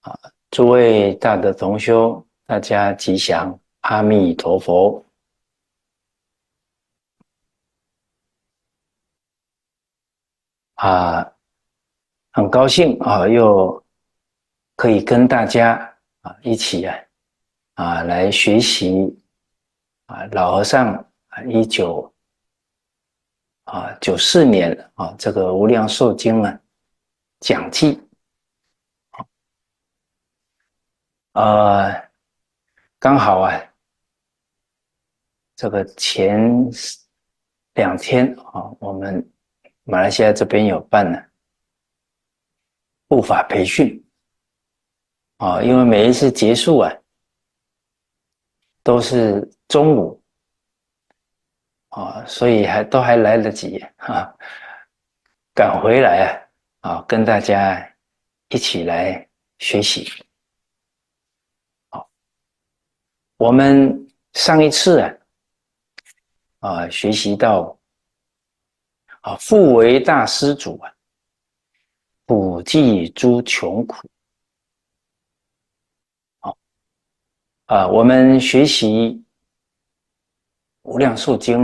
诸位大德同修，大家吉祥，阿弥陀佛。啊，很高兴又可以跟大家一起来学习老和尚1994年这个《无量寿经》讲记。刚好这个前2天我们马来西亚这边有办护法培训因为每一次结束都是中午所以都还来得及赶回来跟大家一起来学习。我们上一次学习到复为大施主普济诸穷苦。我们学习无量寿经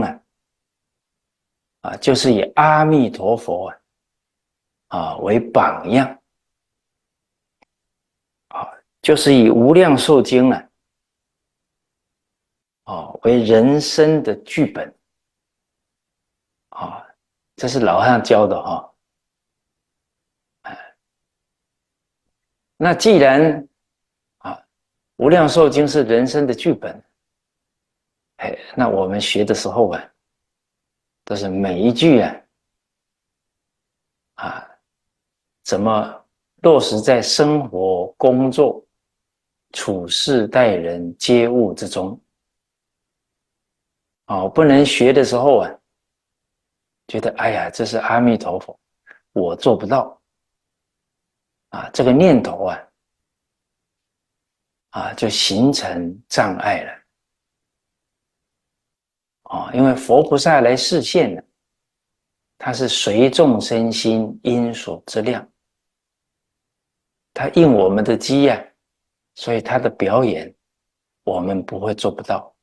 就是以阿弥陀佛为榜样就是以无量寿经为人生的剧本这是老和尚教的那既然无量寿经是人生的剧本，那我们学的时候都是每一句怎么落实在生活、工作、处事、待人、接物之中不能学的时候觉得哎呀，这是阿弥陀佛，我做不到这个念头就形成障碍了因为佛菩萨来示现他是随众生心因所之量，他应我们的机所以他的表演我们不会做不到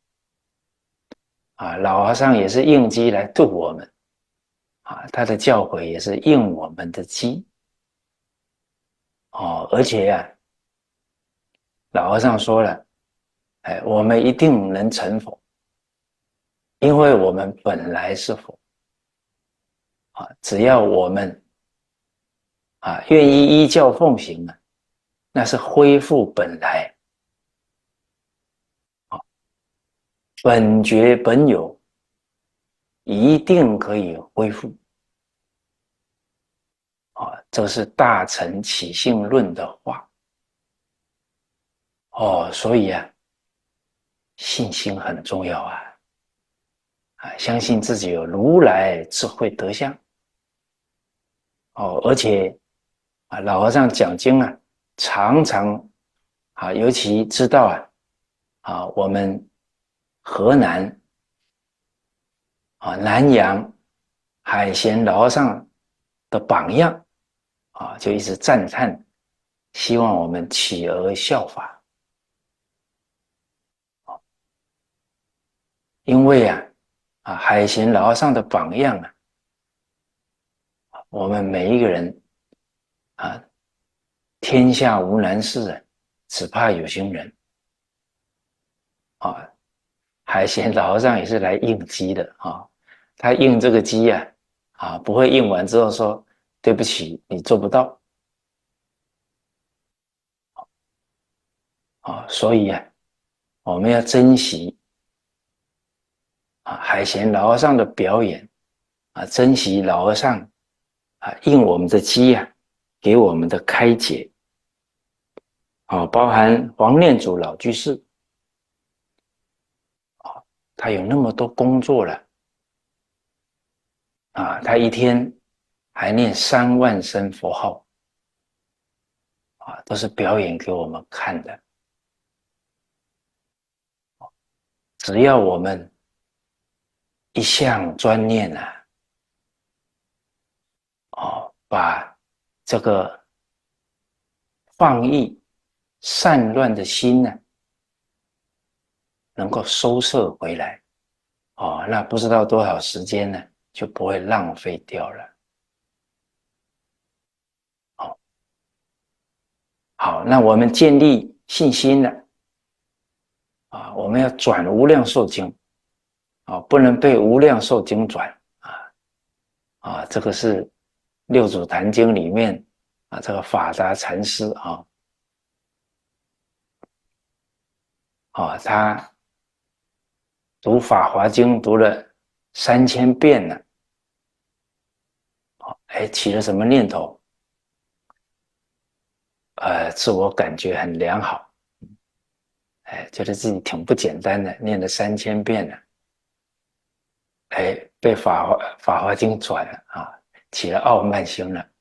老和尚也是应机来度我们他的教诲也是应我们的机而且老和尚说了我们一定能成佛，因为我们本来是佛只要我们愿意依教奉行那是恢复本来本觉本有，一定可以恢复这是大乘起信论的话所以信心很重要相信自己有如来智慧德相而且老和尚讲经常常尤其知道我们河南南洋海贤老和尚的榜样就一直赞叹，希望我们起而效法因为海贤老和尚的榜样我们每一个人天下无难事只怕有心人海贤老和尚也是来应机的他应这个机不会应完之后说对不起你做不到所以我们要珍惜海贤老和尚的表演珍惜老和尚应我们的机给我们的开解包含黄念祖老居士他有那么多工作了他一天还念3万声佛号都是表演给我们看的只要我们一向专念把这个放逸散乱的心呢，能够收摄回来，哦，那不知道多少时间呢，就不会浪费掉了。好，好，那我们建立信心了，啊，我们要转无量寿经，啊，不能被无量寿经转，这个是六祖坛经里面这个法达禅师他读法华经读了3000遍了，起了什么念头？自我感觉很良好，觉得自己挺不简单的，念了3000遍了，被法华经转了起了傲慢心了，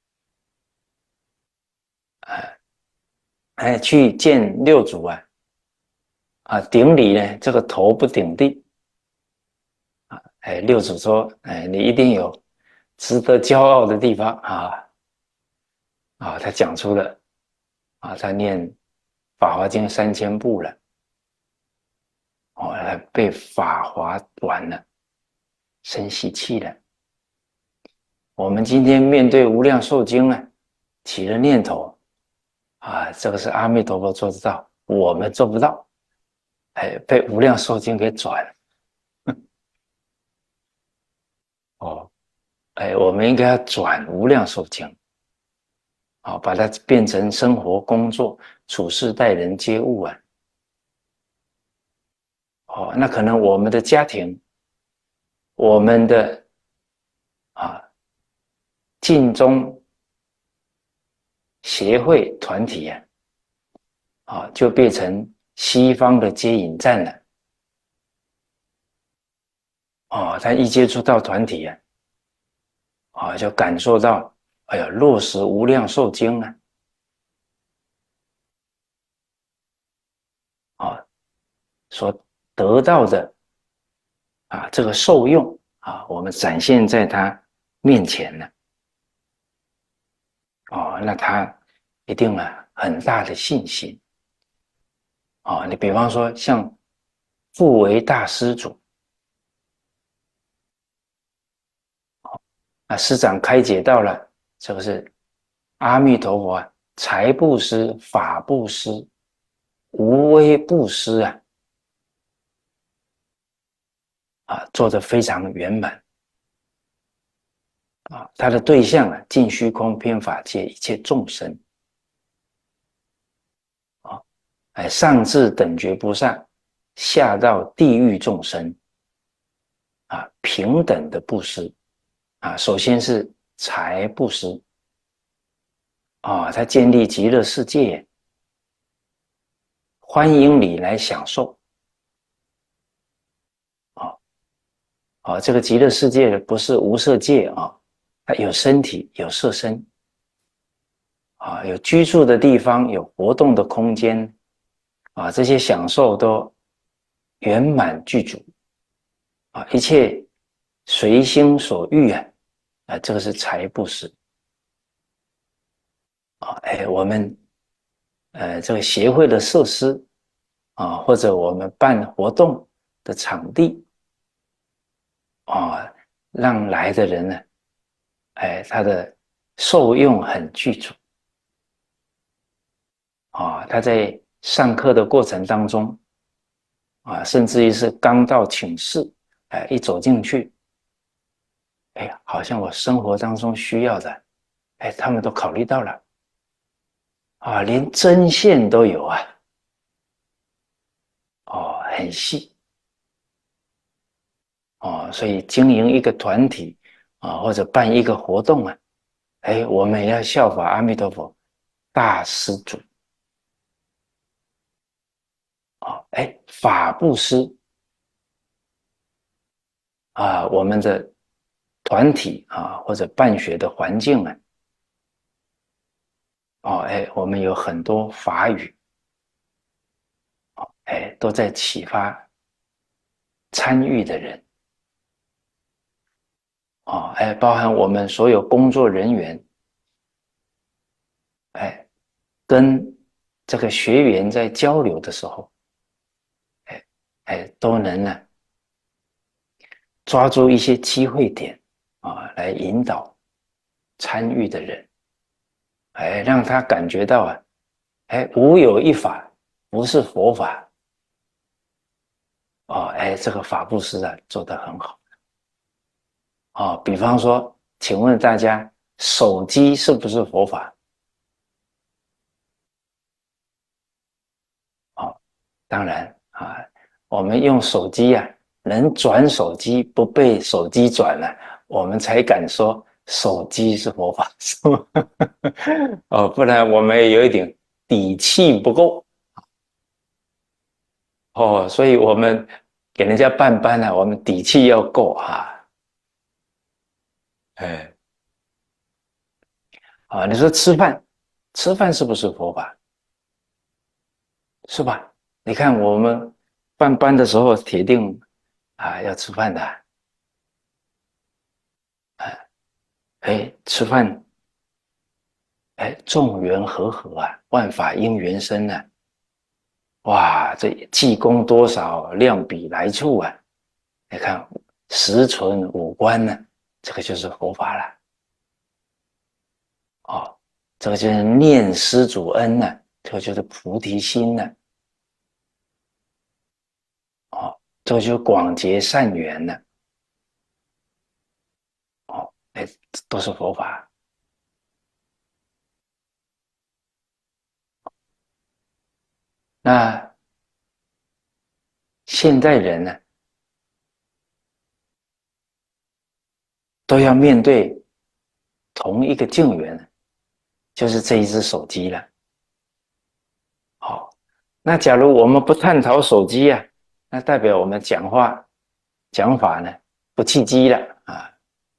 去见六祖顶礼呢，这个头不顶地六祖说，你一定有值得骄傲的地方他讲出了他念法华经3000部了，被法华短了，生习气了。我们今天面对无量寿经起了念头这个是阿弥陀佛做得到，我们做不到，被无量寿经给转了。我们应该要转无量寿经，把它变成生活、工作、处事、待人接物那可能我们的家庭，我们的尽忠协会团体就变成西方的接引站了。他一接触到团体就感受到，哎呀，落实无量寿经所得到的这个受用我们展现在他面前了。那他一定很大的信心你比方说像复为大施主师长开解到了，这个是阿弥陀佛财布施、法布施、无微布施做得非常圆满他的对象尽虚空遍法界一切众生上至等觉菩萨，下到地狱众生平等的布施首先是财布施他建立极乐世界，欢迎你来享受这个极乐世界不是无色界它有身体，有色身有居住的地方，有活动的空间这些享受都圆满具足一切随心所欲这个是财布施我们这个协会的设施或者我们办活动的场地让来的人呢他的受用很具足他在上课的过程当中甚至于是刚到寝室一走进去好像我生活当中需要的他们都考虑到了连针线都有很细所以经营一个团体或者办一个活动我们也要效法阿弥陀佛大施主法布施我们的团体或者办学的环境我们有很多法语都在启发参与的人包含我们所有工作人员跟这个学员在交流的时候，都能呢抓住一些机会点啊，来引导参与的人，让他感觉到啊，无有一法不是佛法哦，这个法布施啊做得很好哦。比方说，请问大家，手机是不是佛法？哦，当然啊，我们用手机啊，能转手机不被手机转了，我们才敢说手机是佛法，是吗？哦，不然我们也有一点底气不够哦，所以我们给人家办班啊，我们底气要够啊。哎，啊，你说吃饭，吃饭是不是佛法？是吧？你看我们办班的时候，铁定啊要吃饭的啊，吃饭，众缘和合啊，万法因缘生啊，哇，这济公多少，量比来处啊！你看十存五观呢，这个就是佛法了哦。这个就是念施主恩呢，这个就是菩提心呢，哦，这个就是广结善缘呢，哦，都是佛法。那现代人呢，都要面对同一个境缘，就是这一只手机了。好、那假如我们不探讨手机啊，那代表我们讲法呢不契机了啊。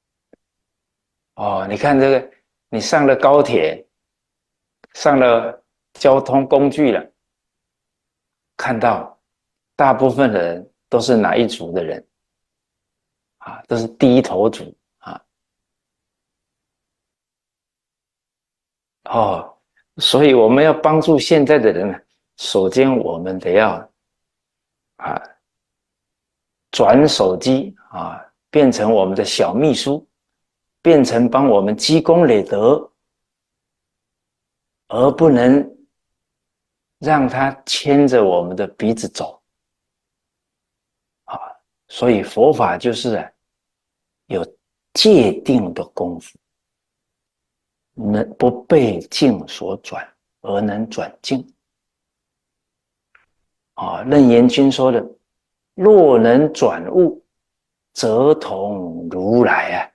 哦，你看这个，你上了高铁，上了交通工具了，看到大部分的人都是哪一族的人啊？都是低头族啊。哦，所以我们要帮助现在的人呢，首先我们得要啊转手机啊，变成我们的小秘书，变成帮我们积功累德，而不能让他牵着我们的鼻子走啊。所以佛法就是啊，有界定的功夫，能不被境所转，而能转境啊。楞严经说的，若能转物，则同如来啊。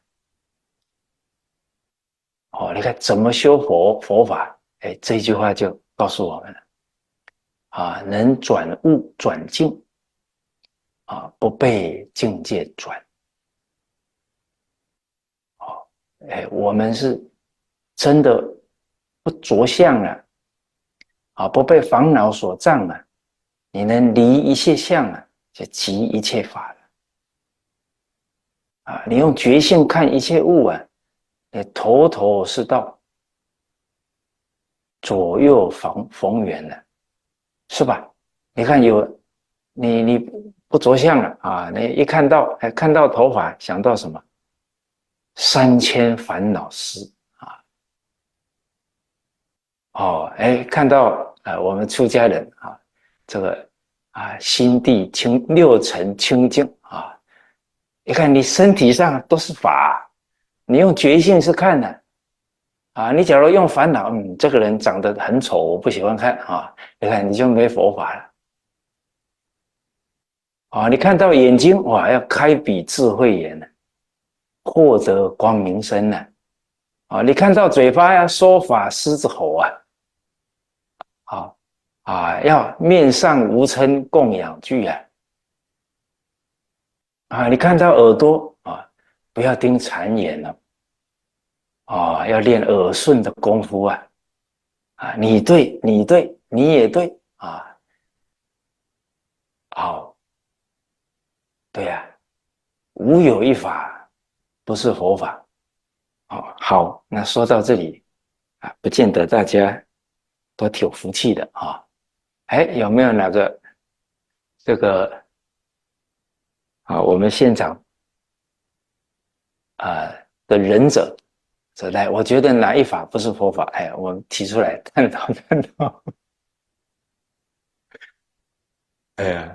哦，你看怎么修佛法？这句话就告诉我们了啊，能转物转境啊，不被境界转。哦，我们是真的不着相了啊，不被烦恼所障了，你能离一切相啊，就即一切法了啊。你用觉性看一切物啊，你头头是道，左右逢源了，是吧？你看你不着相了啊，你一看到头发，想到什么？三千烦恼丝啊！哦，看到我们出家人啊，这个心地六尘清净啊，你看你身体上都是法，你用觉性是看的啊，你假如用烦恼，这个人长得很丑，我不喜欢看啊，你看你就没佛法了啊！你看到眼睛哇，要开笔智慧眼呢，获得光明身呢啊！你看到嘴巴要说法狮子吼啊！啊要面上无嗔供养具啊！你看到耳朵啊，不要盯谗言了要练耳顺的功夫啊！你对，你对，你也对啊！好，对呀、无有一法不是佛法。好，那说到这里不见得大家都挺有福气的啊。哎，有没有哪个这个我们现场的仁者来？我觉得哪一法不是佛法？哎，我们提出来探讨探讨。哎呀，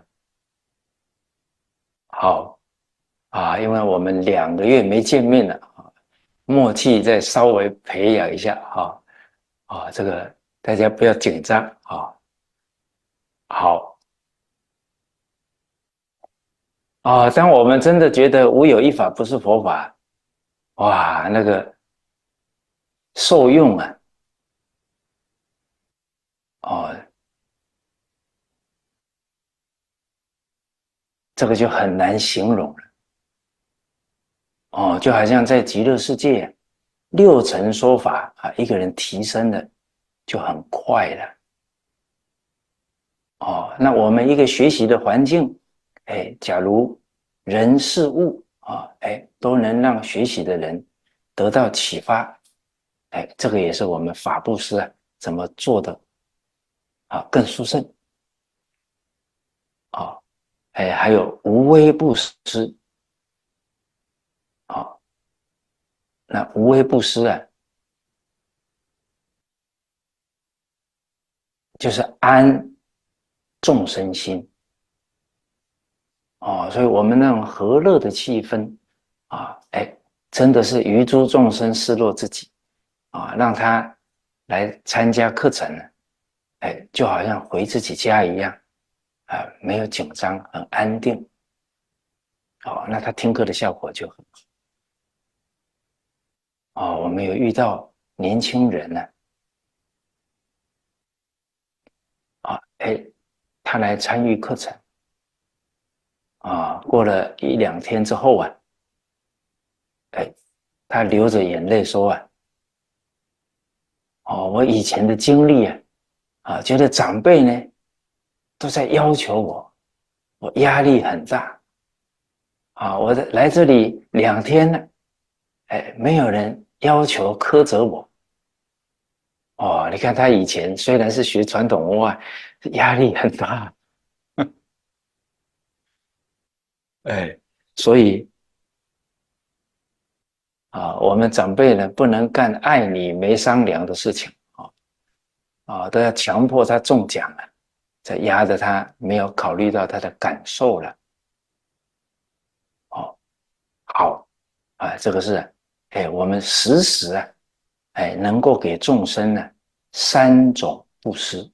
好因为我们2个月没见面了默契再稍微培养一下这个大家不要紧张好当我们真的觉得无有一法不是佛法，哇，那个受用哦，这个就很难形容了就好像在极乐世界6层说法一个人提升的就很快了那我们一个学习的环境，假如人事物都能让学习的人得到启发，这个也是我们法布施怎么做的更殊胜还有无微不施那无微不施就是安众生心所以我们那种和乐的气氛真的是于诸众生失落自己让他来参加课程就好像回自己家一样没有紧张，很安定那他听课的效果就很好我们有遇到年轻人呢他来参与课程过了1-2天之后他流着眼泪说我以前的经历觉得长辈呢都在要求我压力很大我来这里2天了，没有人要求苛责我你看他以前虽然是学传统文化，压力很大所以我们长辈呢不能干爱你没商量的事情都要强迫他中奖再压着他没有考虑到他的感受了好这个是我们时时能够给众生呢3种布施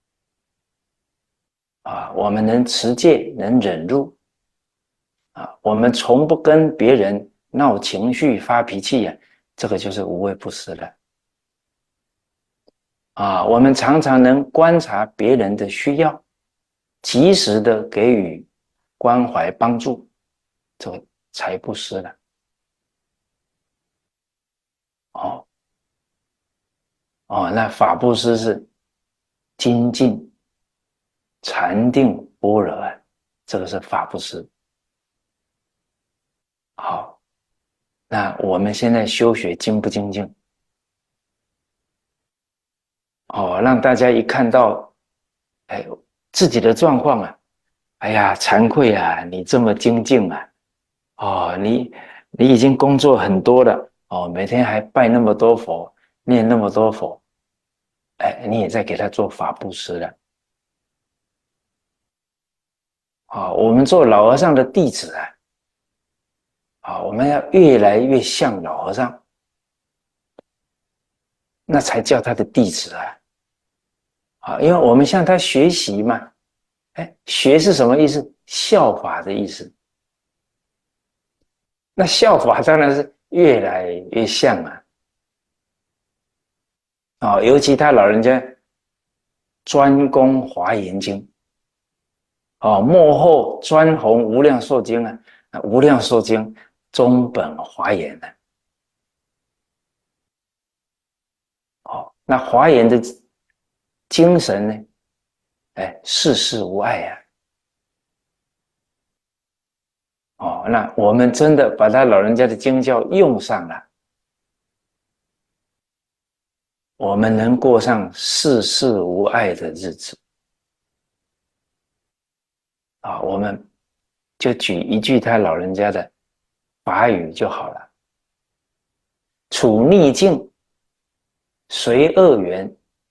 我们能持戒，能忍辱我们从不跟别人闹情绪、发脾气这个就是无畏布施了我们常常能观察别人的需要，及时的给予关怀帮助，这个才布施了那法布施是精进、禅定、般若这个是法布施好，那我们现在修学精不精进让大家一看到自己的状况哎呀惭愧你这么精进你已经工作很多了每天还拜那么多佛，念那么多佛你也在给他做法布施了我们做老和尚的弟子我们要越来越像老和尚，那才叫他的弟子因为我们向他学习嘛学是什么意思？效法的意思那效法当然是越来越像尤其他老人家专攻华严经幕后专弘无量寿经无量寿经中本华严那华严的精神呢世事无碍那我们真的把他老人家的经教用上了我们能过上世事无碍的日子。我们就举一句他老人家的法语就好了：处逆境，随恶缘，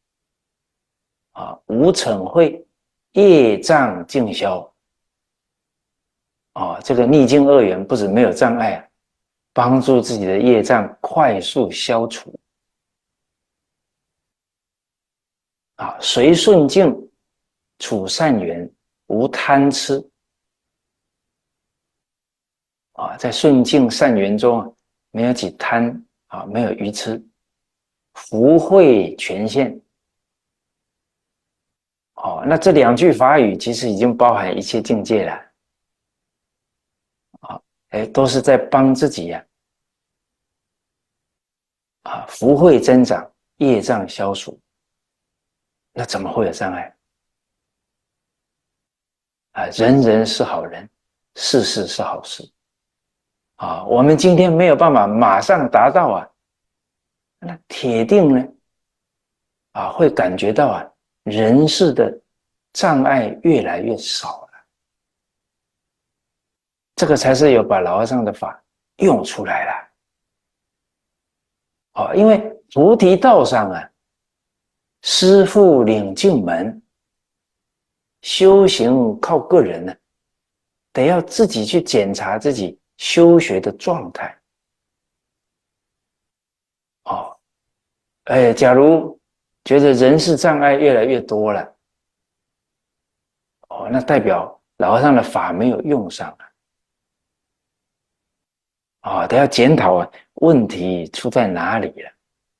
无嗔恚，业障尽消。这个逆境恶缘不止没有障碍，帮助自己的业障快速消除。随顺境，处善缘，无贪痴。在顺境善缘中没有起贪，没有愚痴，福慧全现。那这两句法语其实已经包含一切境界了。都是在帮自己福慧增长，业障消除。那怎么会有障碍？人人是好人，事事是好事。我们今天没有办法马上达到那铁定呢会感觉到人世的障碍越来越少了。这个才是有把老和尚的法用出来了。因为菩提道上师父领进门，修行靠个人得要自己去检查自己修学的状态。假如觉得人事障碍越来越多了，那代表老和尚的法没有用上得要检讨问题出在哪里了。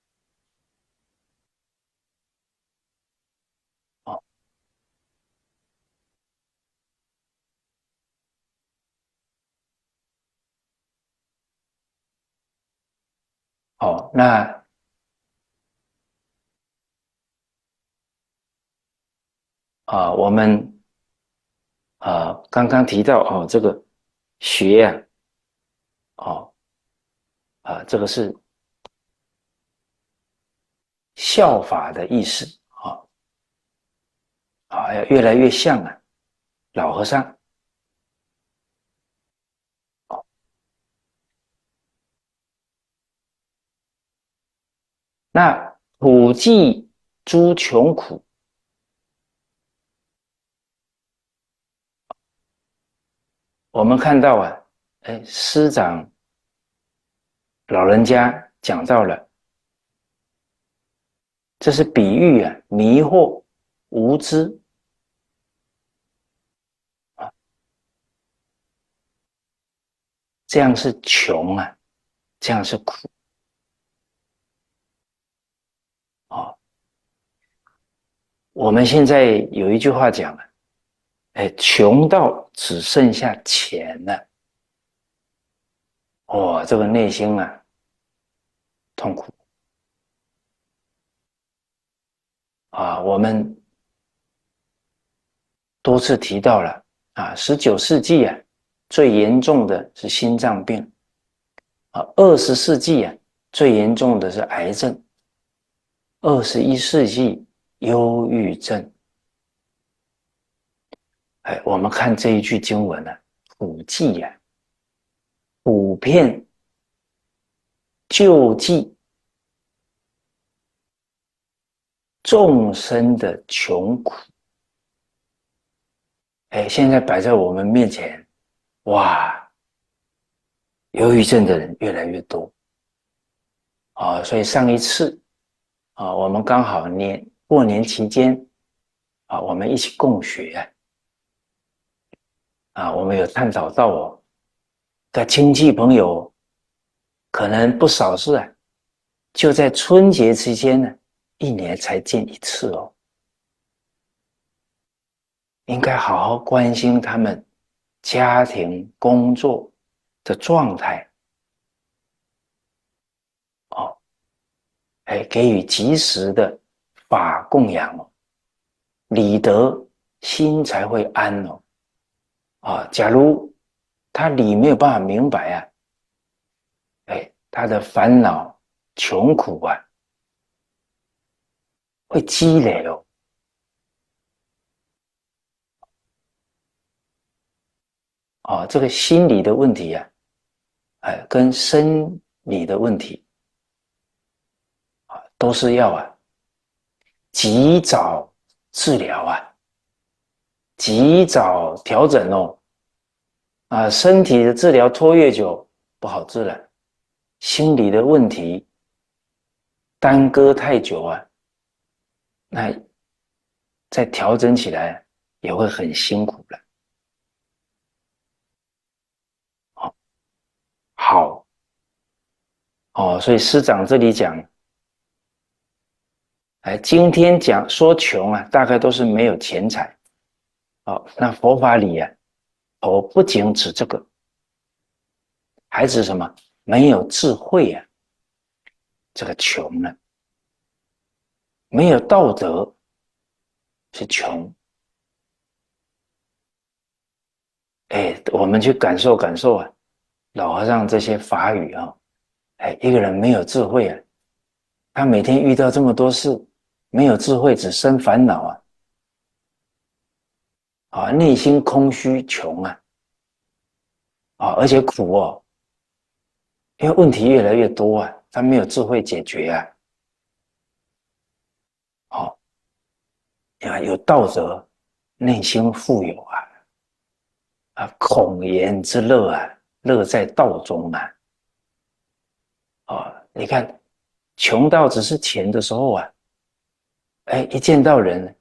那我们刚刚提到这个学这个是效法的意思要越来越像老和尚。那普济诸穷苦，我们看到师长老人家讲到了，这是比喻迷惑无知这样是穷这样是苦我们现在有一句话讲穷到只剩下钱了。这个内心痛苦我们多次提到了19世纪最严重的是心脏病20世纪最严重的是癌症，21世纪忧郁症。我们看这一句经文普济普遍救济众生的穷苦。现在摆在我们面前，哇，忧郁症的人越来越多所以上一次我们刚好过年期间我们一起共学我们有探讨到的亲戚朋友可能不少是就在春节期间1年才见一次应该好好关心他们家庭工作的状态给予及时的法供养理得心才会安假如他理没有办法明白他的烦恼穷苦会积累哦。这个心理的问题啊，跟生理的问题都是要及早治疗及早调整哦。身体的治疗拖越久不好治了，心理的问题耽搁太久那再调整起来也会很辛苦了。好所以师长这里讲，今天讲说穷大概都是没有钱财。那佛法里不仅指这个，还指什么？没有智慧这个穷呢，没有道德是穷。我们去感受感受老和尚这些法语一个人没有智慧他每天遇到这么多事，没有智慧，只生烦恼内心空虚穷而且苦因为问题越来越多他没有智慧解决有道德，内心富有孔颜之乐乐在道中你看穷到只是钱的时候一见到人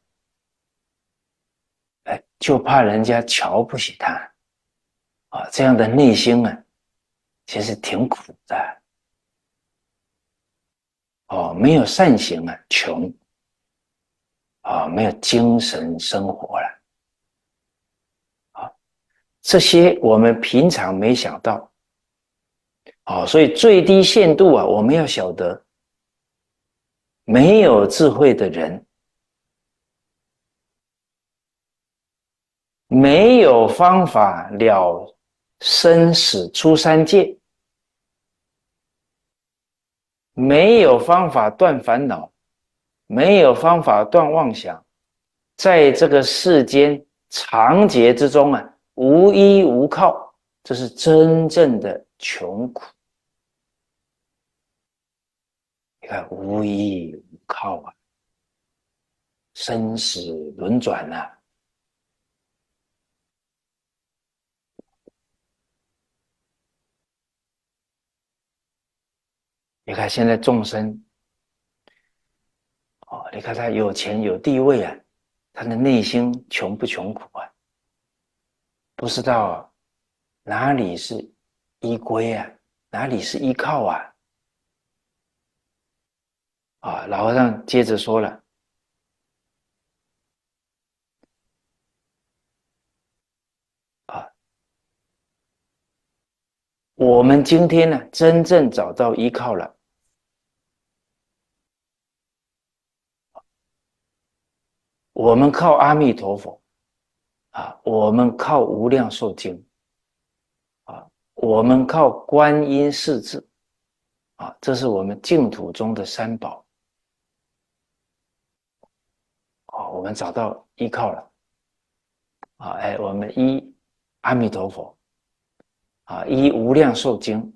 就怕人家瞧不起他这样的内心其实挺苦的没有善行穷没有精神生活了这些我们平常没想到所以最低限度我们要晓得，没有智慧的人，没有方法了生死出三界，没有方法断烦恼，没有方法断妄想，在这个世间长劫之中无依无靠，这是真正的穷苦。你看无依无靠生死轮转你看现在众生你看他有钱有地位他的内心穷不穷苦不知道哪里是依归哪里是依靠老和尚接着说了我们今天呢真正找到依靠了，我们靠阿弥陀佛我们靠无量寿经我们靠观音势至这是我们净土中的三宝我们找到依靠了我们依阿弥陀佛依无量寿经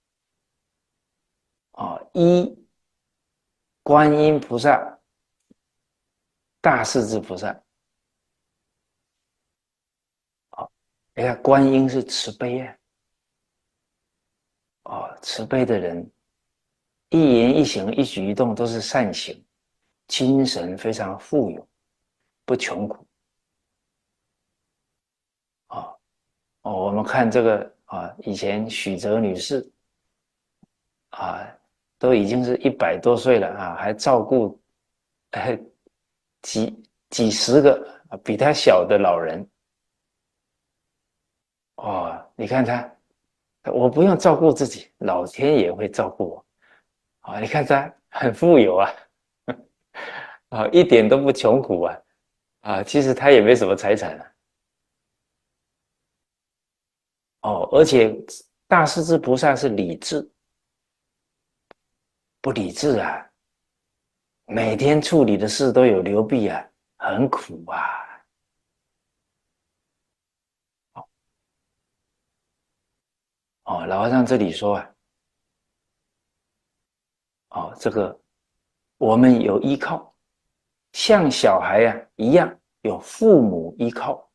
依观音菩萨、大势至菩萨你看观音是慈悲慈悲的人，一言一行、一举一动都是善行，精神非常富有，不穷苦我们看这个以前许哲女士都已经是100多岁了还照顾几十个比她小的老人你看她，我不用照顾自己，老天爷会照顾我你看她很富有一点都不穷苦其实她也没什么财产而且大势至菩萨是理智，不理智每天处理的事都有流弊啊，很苦啊。哦，老和尚这里说啊，哦，这个我们有依靠，像小孩啊一样有父母依靠。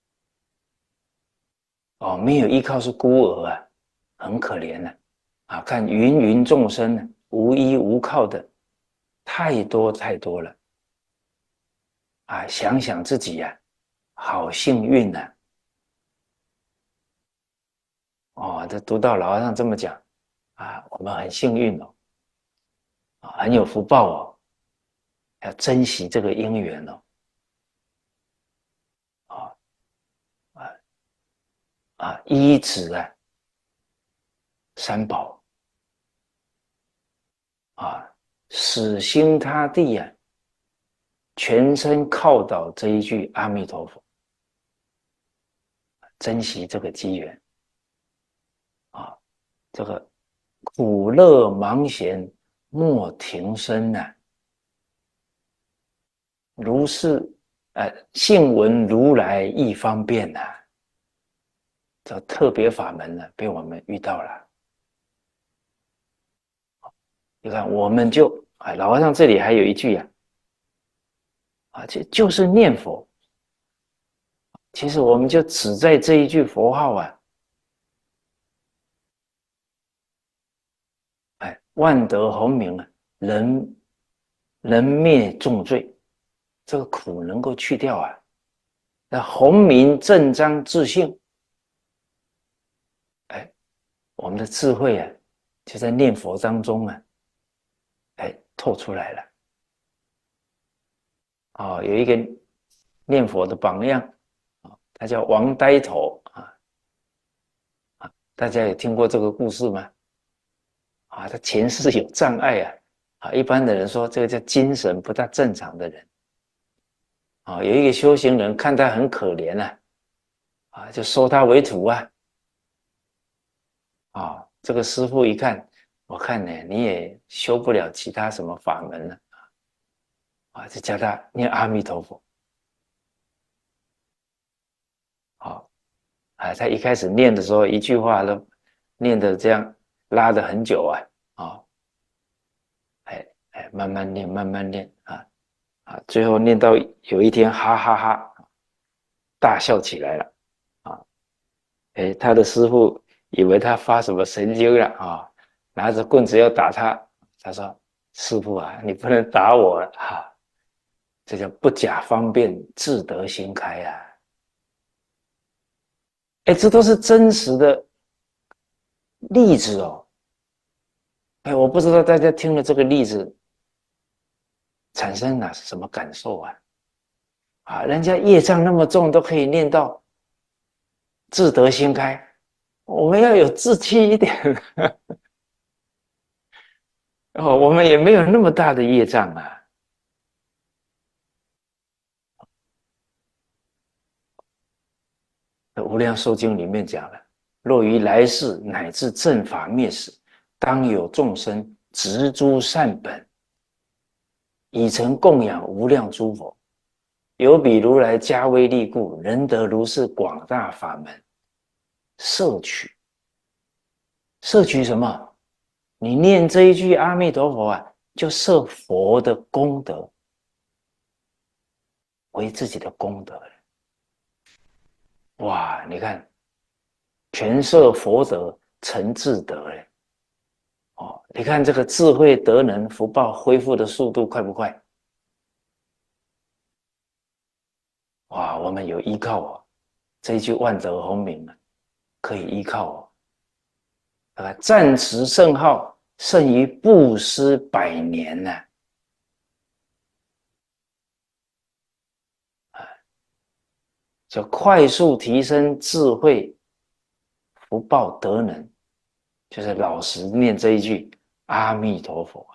哦，没有依靠是孤儿啊，很可怜的啊。看芸芸众生呢，无依无靠的太多太多了啊！想想自己呀、好幸运呐、哦，这读到老和尚这么讲啊，我们很幸运哦，啊，很有福报哦，要珍惜这个因缘哦，啊啊依止啊三宝啊，死心塌地啊，全身靠倒这一句阿弥陀佛，珍惜这个机缘啊，这个苦乐忙闲莫停身呐、如是信闻如来亦方便呐、这特别法门呢，被我们遇到了。你看，我们就老和尚这里还有一句就是念佛。其实我们就只在这一句佛号啊，万德洪名啊，人灭重罪，这个苦能够去掉啊。那洪名正章自性，我们的智慧啊，就在念佛当中啊，透出来了。哦，有一个念佛的榜样他叫王呆头大家有听过这个故事吗？他前世有障碍一般的人说这个叫精神不大正常的人有一个修行人看他很可怜就收他为徒这个师父一看，我看呢你也修不了其他什么法门了就叫他念阿弥陀佛他一开始念的时候一句话都念的这样拉得很久慢慢念慢慢念最后念到有一天哈哈哈大笑起来了他的师父以为他发什么神经了拿着棍子要打他，他说师父你不能打我了这叫不假方便自得心开这都是真实的例子哦我不知道大家听了这个例子产生了什么感受人家业障那么重都可以念到自得心开，我们要有志气一点我们也没有那么大的业障无量寿经里面讲了，若于来世乃至正法灭时，当有众生植诸善本，以成供养无量诸佛。有比如来加威力故，人得如是广大法门，摄取。摄取什么？你念这一句阿弥陀佛就摄佛的功德为自己的功德了。哇，你看，全摄佛德成智德了。你看这个智慧德能福报恢复的速度快不快？哇，我们有依靠这一句万德洪名可以依靠赞持圣号胜于布施100年就快速提升智慧福报德能，就是老实念这一句阿弥陀佛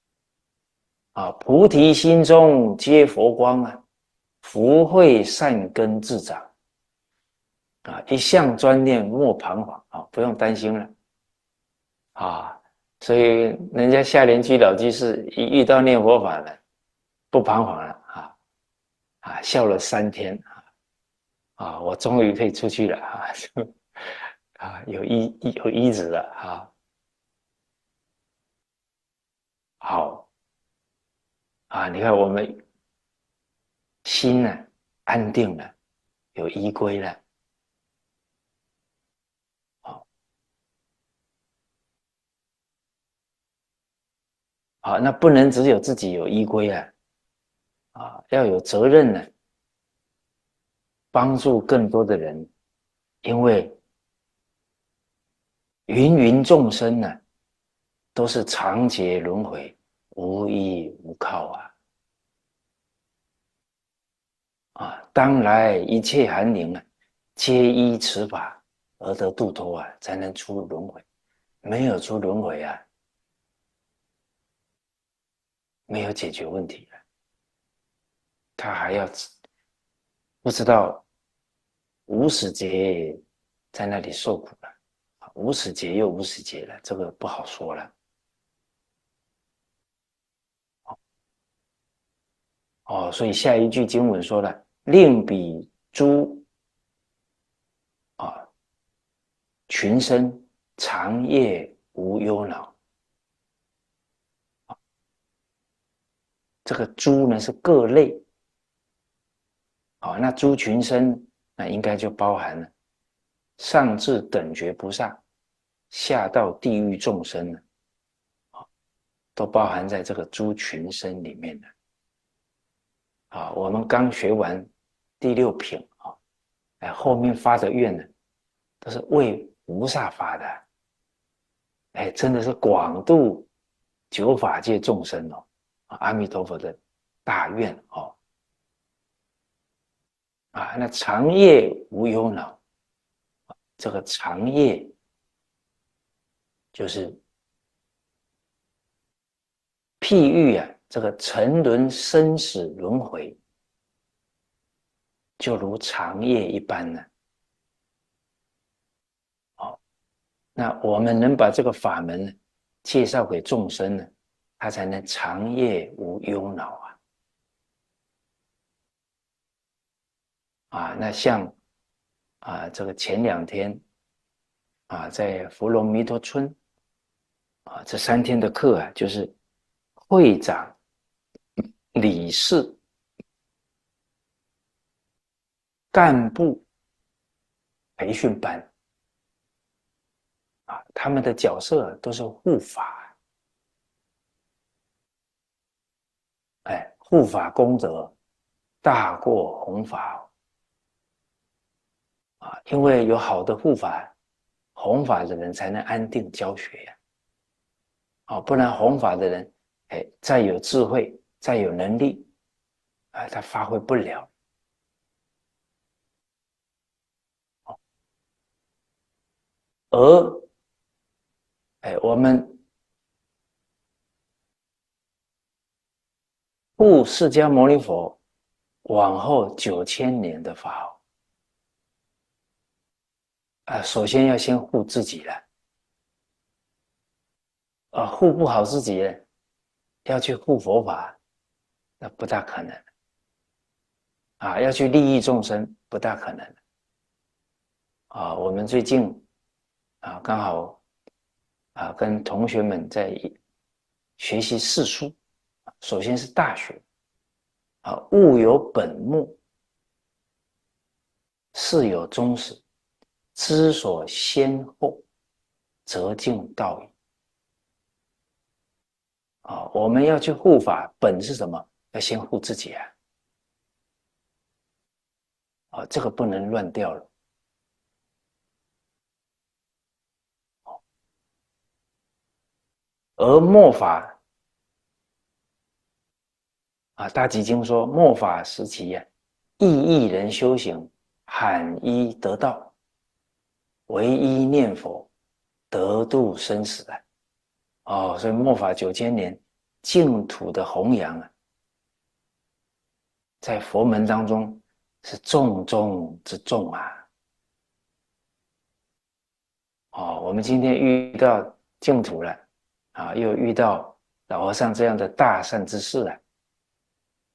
菩提心中皆佛光福慧善根自长一向专念莫彷徨不用担心了所以人家下莲居老居士一遇到念佛法门不彷徨了笑了3天我终于可以出去了有衣子了好你看我们心呢安定了，有依归了那不能只有自己有依归要有责任呢，帮助更多的人，因为芸芸众生呢，都是长劫轮回，无依无靠当来一切寒灵皆依此法而得度脱才能出轮回。没有出轮回没有解决问题他还要不知道无始劫在那里受苦了，无始劫又无始劫了，这个不好说了所以下一句经文说了，令彼诸群生长夜无忧恼。这个诸呢是各类那诸群生那应该就包含了上至等觉菩萨，下到地狱众生呢都包含在这个诸群生里面的我们刚学完第6品后面发的愿呢都是为菩萨发的真的是广度9法界众生阿弥陀佛的大愿那长夜无忧恼，这个长夜就是譬喻这个沉沦生死轮回，就如长夜一般呢。那我们能把这个法门介绍给众生呢，他才能长夜无忧恼那像这个前2天在福隆弥陀村这3天的课就是会长、理事、干部培训班他们的角色都是护法护法功德大过弘法因为有好的护法，弘法的人才能安定教学不然弘法的人再有智慧再有能力他发挥不了而我们护释迦牟尼佛往后9000年的法首先要先护自己了护不好自己要去护佛法那不大可能要去利益众生不大可能我们最近刚好跟同学们在学习四书，首先是大学物有本末，事有终始，知所先后，则近道矣我们要去护法，本是什么？要先护自己这个不能乱掉了而末法大集经说末法时期亦人修行，罕依得道，唯依念佛，得度生死所以末法9000年净土的弘扬在佛门当中是重中之重我们今天遇到净土了又遇到老和尚这样的大善之士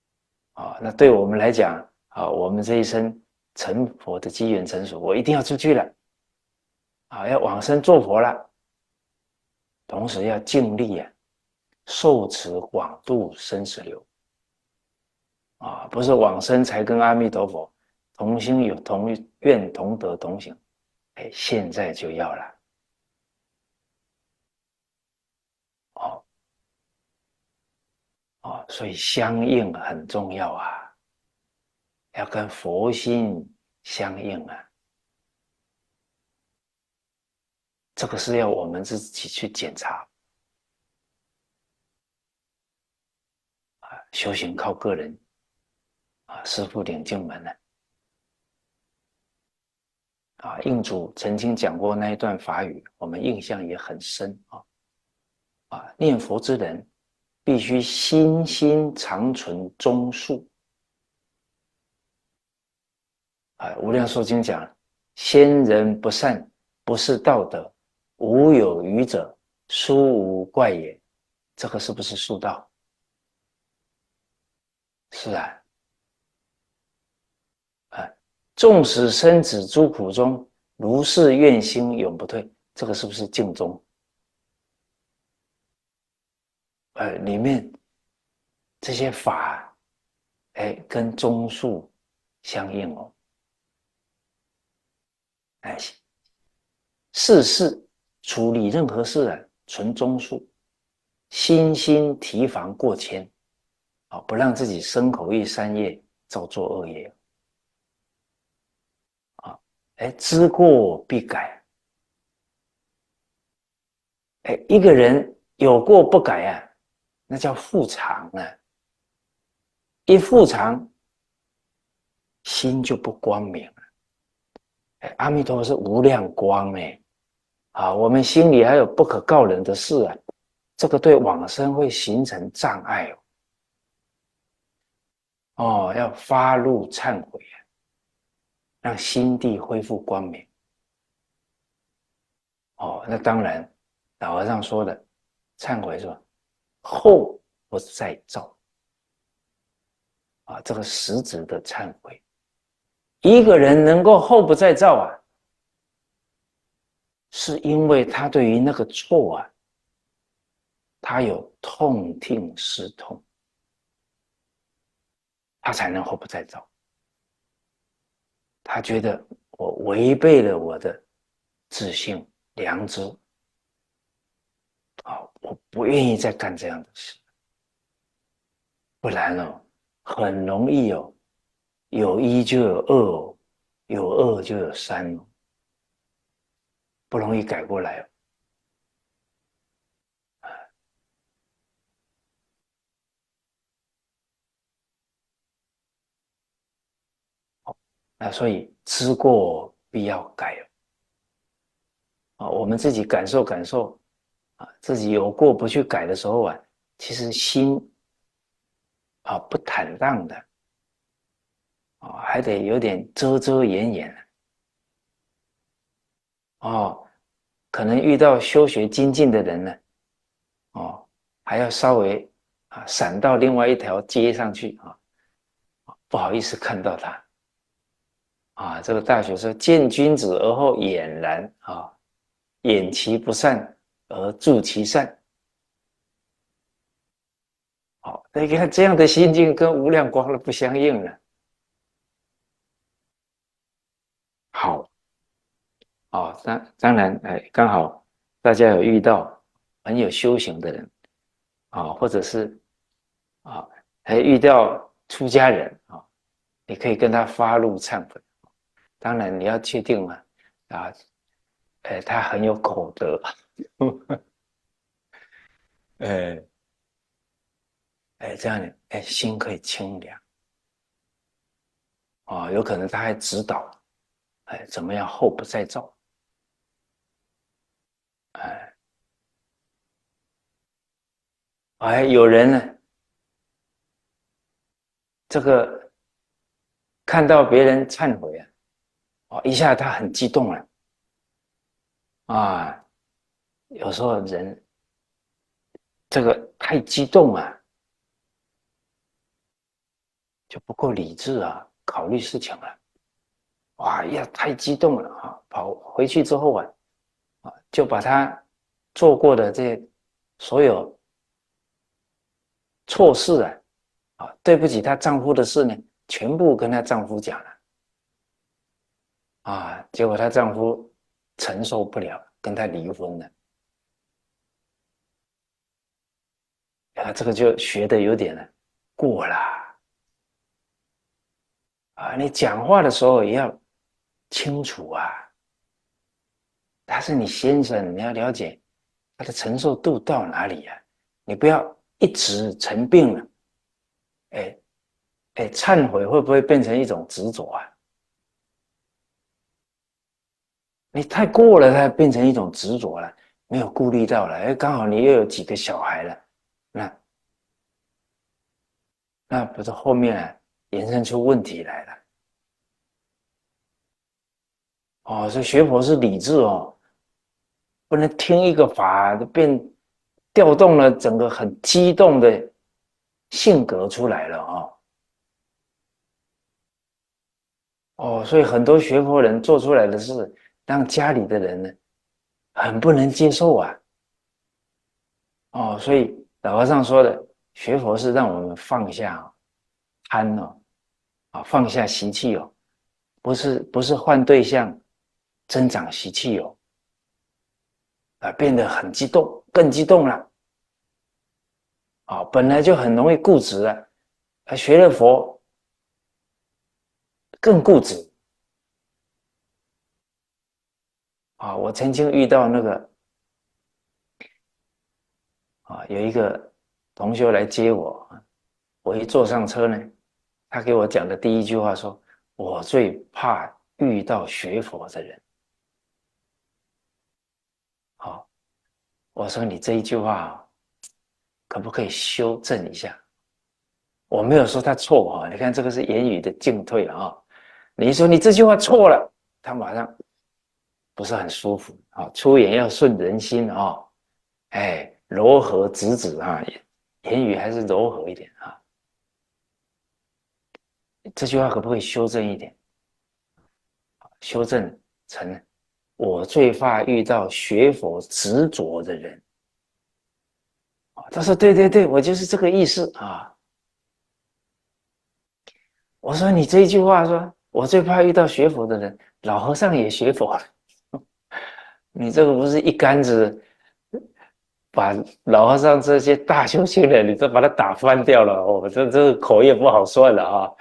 啊，那对我们来讲啊，我们这一生成佛的机缘成熟，我一定要出去了啊，要往生做佛了，同时要尽力啊，受持广度生死流啊，不是往生才跟阿弥陀佛同心有同愿同德同行，哎，现在就要了哦哦，所以相应很重要啊，要跟佛心相应啊。这个是要我们自己去检查啊，修行靠个人啊，师父领进门了啊。印祖曾经讲过那一段法语，我们印象也很深啊。念佛之人必须心心常存中术啊。无量寿经讲，先人不善，不是道德，无有余者，殊无怪也。这个是不是术道？是啊。啊，纵使生子诸苦中，如是愿心永不退，这个是不是净宗？里面这些法，哎，跟宗术相应哦。哎，事事处理任何事啊，纯宗术，心心提防过谦，啊，不让自己身口意三业造作恶业啊。哎，知过必改。哎，一个人有过不改啊，那叫复常啊。一复常，心就不光明了。哎，阿弥陀佛是无量光哎，啊，我们心里还有不可告人的事啊，这个对往生会形成障碍哦。哦，要发露忏悔啊，让心地恢复光明。哦，那当然，老和尚说的忏悔说后不再造啊，这个实质的忏悔。一个人能够后不再造啊，是因为他对于那个错啊，他有痛定思痛，他才能后不再造。他觉得我违背了我的自信、良知啊，我不愿意再干这样的事，不然哦，很容易哦，有一就有二哦，有二就有三哦，不容易改过来哦。那所以知过必要改哦。啊，我们自己感受感受啊，自己有过不去改的时候啊，其实心啊不坦荡的啊，还得有点遮遮掩掩哦。可能遇到修学精进的人呢，哦，还要稍微啊闪到另外一条街上去啊，不好意思看到他啊。这个大学说见君子而后俨然啊，掩其不善而助其善。好，那你看这样的心境跟无量光了不相应了。好，哦，当然，哎，刚好大家有遇到很有修行的人啊，或者是啊，还遇到出家人啊，你可以跟他发露忏悔。当然你要确定嘛，啊，他很有口德，哎这样心可以清凉啊。有可能他还指导，怎么样后不再造，哎有人呢，这个看到别人忏悔啊，一下他很激动了啊。有时候人这个太激动啊， 就不够理智啊，考虑事情了。哇呀，太激动了啊！跑回去之后就把他做过的这所有错事对不起她丈夫的事呢，全部跟她丈夫讲了结果她丈夫承受不了，跟她离婚了。这个就学的有点过了你讲话的时候也要清楚他是你先生，你要了解他的承受度到哪里你不要一直成病了，忏悔会不会变成一种执着你太过了，它变成一种执着了，没有顾虑到了，刚好你又有几个小孩了，那不是后面衍生出问题来了所以学佛是理智不能听一个法调动了整个很激动的性格出来了所以很多学佛人做出来的事，让家里的人呢很不能接受所以老和尚说的，学佛是让我们放下贪放下习气不是换对象增长习气变得很激动，更激动了本来就很容易固执学了佛更固执我曾经遇到那个有一个同学来接我，我一坐上车呢，他给我讲的第一句话说：我最怕遇到学佛的人。我说你这一句话可不可以修正一下？我没有说他错你看这个是言语的进退你一说你这句话错了，他马上不是很舒服出言要顺人心柔和直指言语还是柔和一点这句话可不可以修正一点？修正成我最怕遇到学佛执着的人。他说对对对，我就是这个意思我说你这一句话说我最怕遇到学佛的人，老和尚也学佛了，你这个不是一竿子把老和尚这些大修行人，你都把他打翻掉了这口业不好算了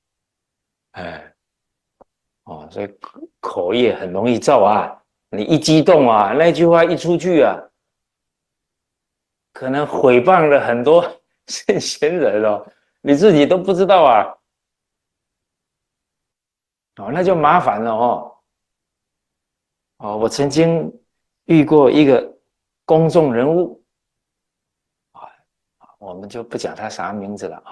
所以口业很容易造你一激动那句话一出去可能毁谤了很多圣贤人你自己都不知道那就麻烦了我曾经遇过一个公众人物我们就不讲他啥名字了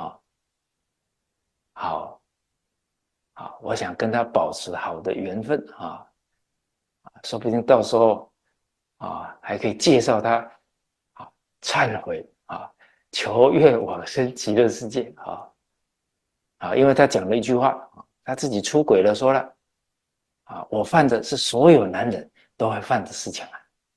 好，我想跟他保持好的缘分说不定到时候还可以介绍他忏悔求愿往生极乐世界因为他讲了一句话他自己出轨了，说了我犯的是所有男人都会犯的事情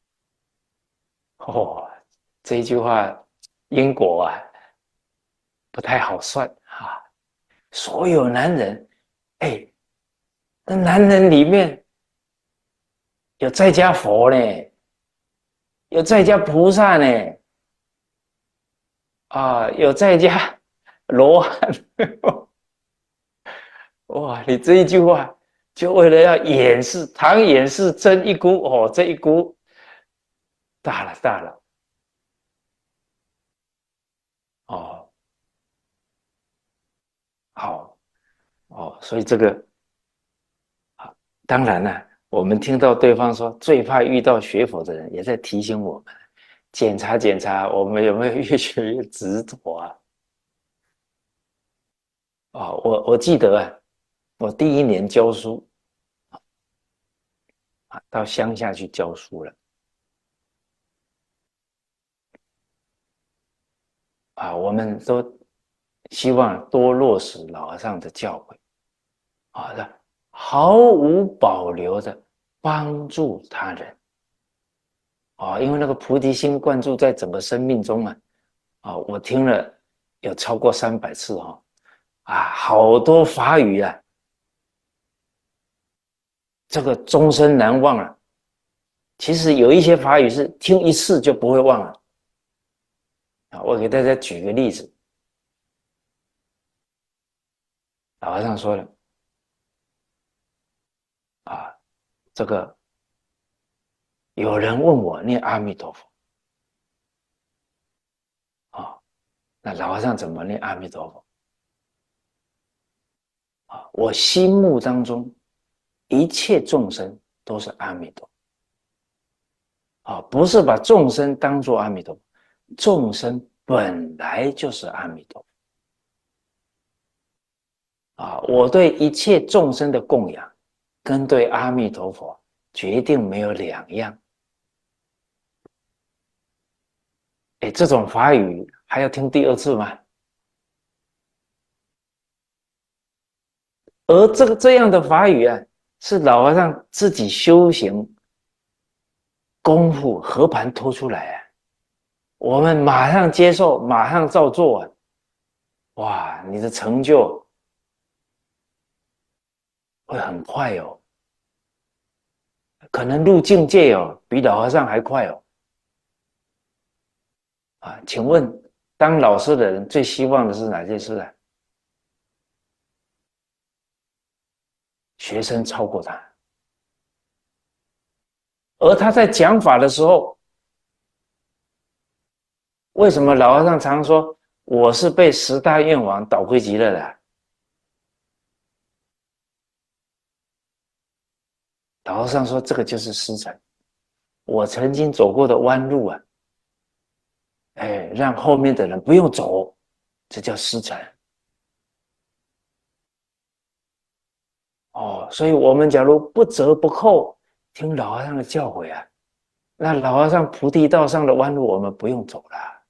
这一句话因果不太好算所有男人那男人里面有在家佛呢，有在家菩萨呢有在家罗汉哇，你这一句话就为了要掩饰唐掩饰真一姑这一姑大了大了好所以这个当然了我们听到对方说最怕遇到学佛的人，也在提醒我们检查检查我们有没有越学越执着我记得我第一年教书到乡下去教书了我们都希望多落实老和尚的教诲，好的，毫无保留的帮助他人，因为那个菩提心灌注在整个生命中我听了有超过300次好多法语这个终身难忘了。其实有一些法语是听一次就不会忘了我给大家举个例子，老和尚说了这个有人问我念阿弥陀佛那老和尚怎么念阿弥陀佛我心目当中一切众生都是阿弥陀佛不是把众生当作阿弥陀佛，众生本来就是阿弥陀佛我对一切众生的供养跟对阿弥陀佛决定没有两样。这种法语还要听第二次吗？而这样的法语是老和尚自己修行功夫和盘托出来我们马上接受，马上照做哇，你的成就会很快可能入境界比老和尚还快请问当老师的人最希望的是哪件事学生超过他，而他在讲法的时候，为什么老和尚常说我是被10大愿王导归极乐的老和尚说这个就是师承，我曾经走过的弯路让后面的人不用走，这叫师承所以我们假如不折不扣听老和尚的教诲那老和尚菩提道上的弯路我们不用走了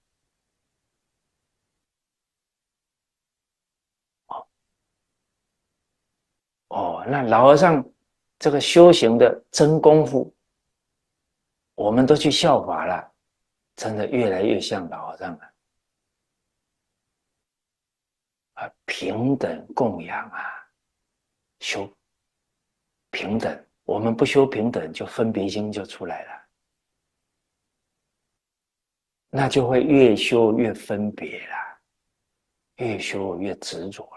那老和尚这个修行的真功夫我们都去效法了，真的越来越像老和尚了平等供养修平等，我们不修平等就分别心就出来了，那就会越修越分别了，越修越执着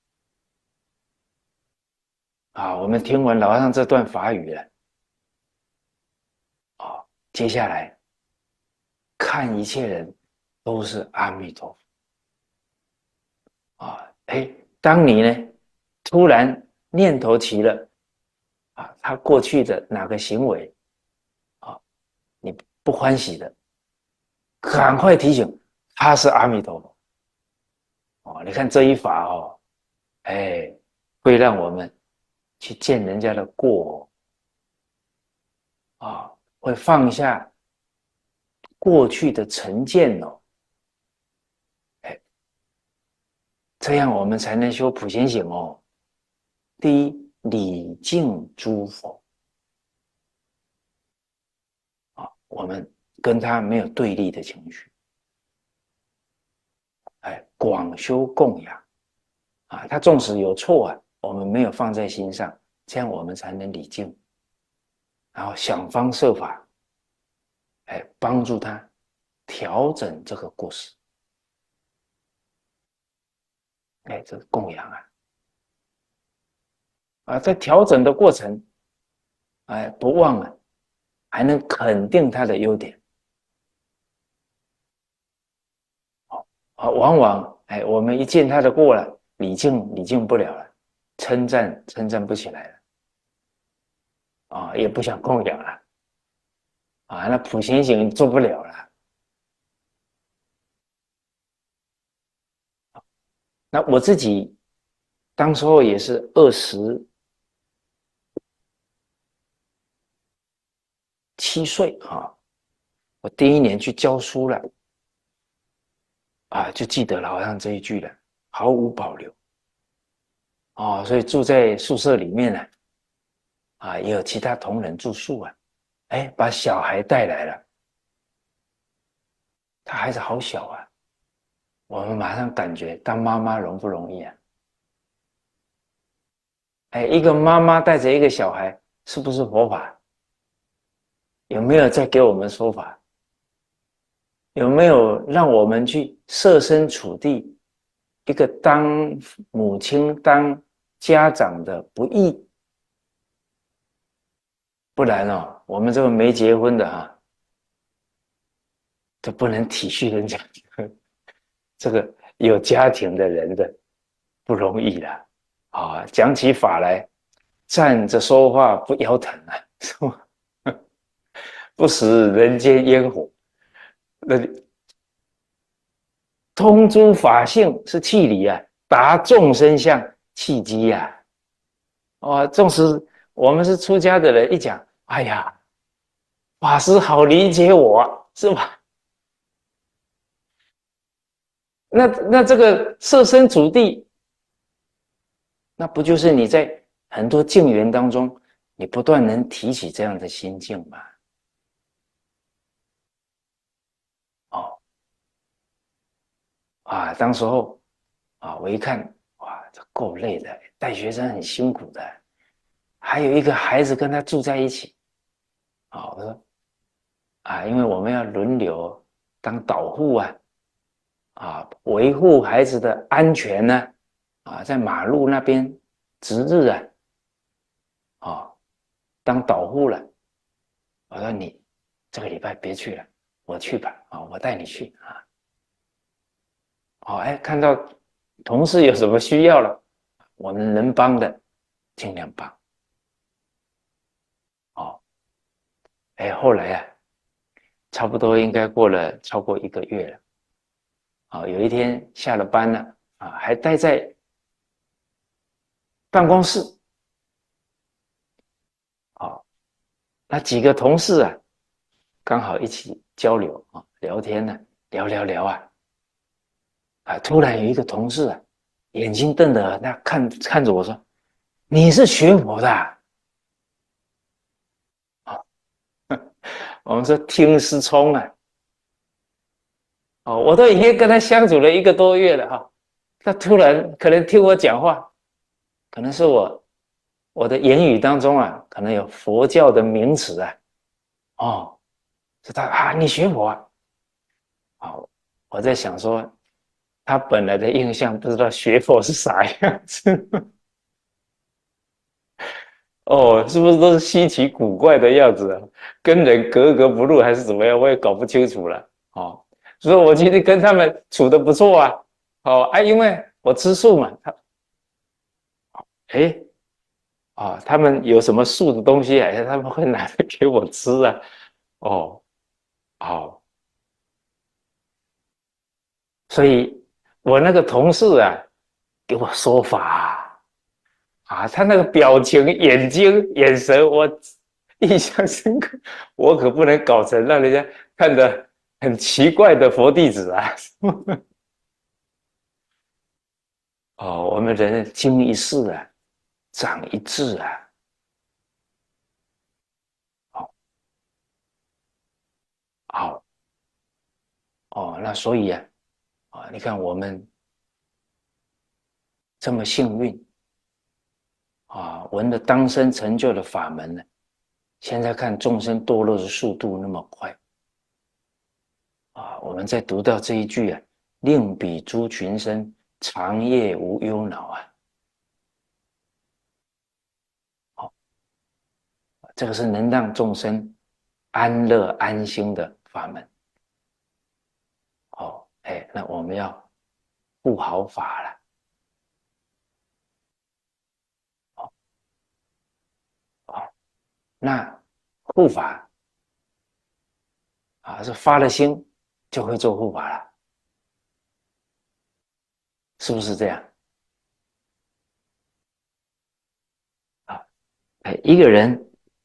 了我们听完老和尚这段法语了接下来看一切人都是阿弥陀佛当你呢突然念头起了他过去的哪个行为你不欢喜的，赶快提醒他是阿弥陀佛你看这一法会让我们去见人家的过会放下过去的成见这样我们才能修普贤行第一，礼敬诸佛我们跟他没有对立的情绪广修供养他纵使有错我们没有放在心上，这样我们才能礼敬，然后想方设法帮助他调整这个过失这个供养在调整的过程不忘还能肯定他的优点往往我们一见他的过了，礼敬不了了，称赞不起来了也不想供养了那普贤行做不了了那我自己当时候也是27岁我第一年去教书了就记得了好像这一句了， 毫无保留。哦，所以住在宿舍里面呢，也有其他同仁住宿啊，哎，把小孩带来了，他孩子好小啊，我们马上感觉当妈妈容不容易啊？哎，一个妈妈带着一个小孩，是不是佛法？有没有在给我们说法？有没有让我们去设身处地，一个当母亲、当家长的不易？不然哦，我们这个没结婚的啊，都不能体恤人家这个有家庭的人的不容易了讲起法来，站着说话不腰疼啊，是吧？不食人间烟火。那通诸法性是气理啊，达众生相契机呀。纵使我们是出家的人，一讲，哎呀，法师好理解我啊，是吧？那这个设身处地，那不就是你在很多境缘当中，你不断能提起这样的心境吗？哦当时候我一看，哇，这够累的，带学生很辛苦的，还有一个孩子跟他住在一起我说因为我们要轮流当导护维护孩子的安全呢在马路那边值日当导护了。我说你这个礼拜别去了，我去吧我带你去看到同事有什么需要了，我们能帮的尽量帮哦。后来差不多应该过了超过1个月了有一天下了班了还待在办公室那几个同事刚好一起交流聊天呢，聊突然有一个同事眼睛瞪得那看着我说：“你是学佛的我们说听师聪我都已经跟他相处了1个多月了他突然可能听我讲话，可能是我的言语当中可能有佛教的名词是他你学佛我在想说，他本来的印象不知道学佛是啥样子是不是都是稀奇古怪的样子跟人格格不入还是怎么样？我也搞不清楚了所以我今天跟他们处的不错因为我吃素嘛，他们有什么素的东西他们会拿来给我吃哦，好，所以我那个同事给我说法他那个表情、眼睛、眼神，我印象深刻。我可不能搞成让人家看得很奇怪的佛弟子我们人经一事长一智好，好，那所以你看我们这么幸运闻了当生成就的法门呢，现在看众生堕落的速度那么快我们在读到这一句令彼诸群生长夜无忧恼这个是能让众生安乐安心的法门那我们要护好法了那护法是发了心就会做护法了，是不是这样一个人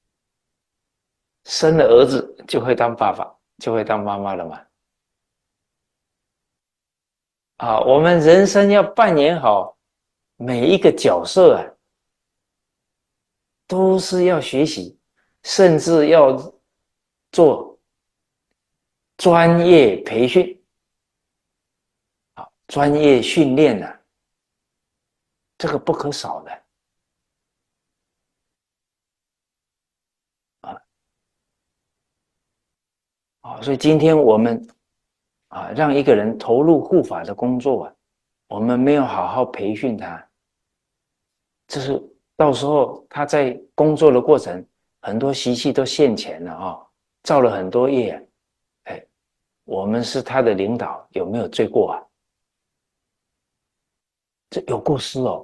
生了儿子就会当爸爸，就会当妈妈了嘛啊，我们人生要扮演好每一个角色啊，都是要学习，甚至要做专业培训啊，专业训练呢、这个不可少的啊啊！所以今天我们让一个人投入护法的工作啊，我们没有好好培训他，就是到时候他在工作的过程，很多习气都现前了造了很多业，哎，我们是他的领导，有没有罪过啊？这有过失哦。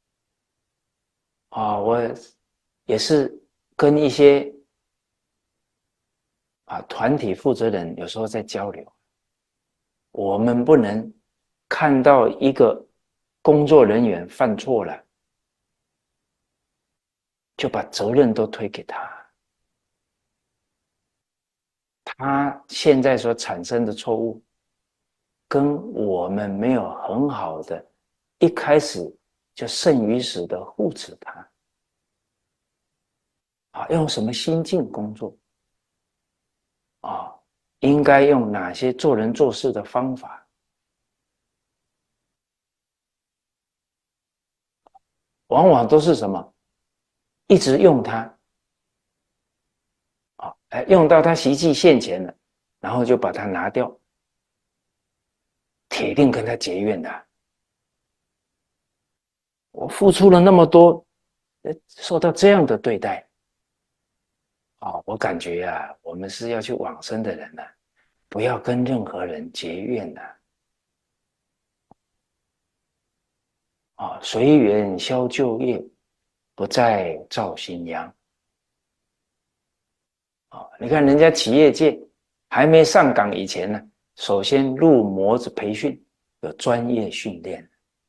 我也是跟一些团体负责人有时候在交流，我们不能看到一个工作人员犯错了，就把责任都推给他。他现在所产生的错误，跟我们没有很好的一开始就胜于死的护持他用什么心境工作啊？应该用哪些做人做事的方法？往往都是什么？一直用它用到他习气现前了，然后就把它拿掉，铁定跟他结怨的。我付出了那么多，受到这样的对待我感觉我们是要去往生的人不要跟任何人结怨随缘消旧业，不再造新殃你看人家企业界还没上岗以前呢，首先入模子培训，有专业训练。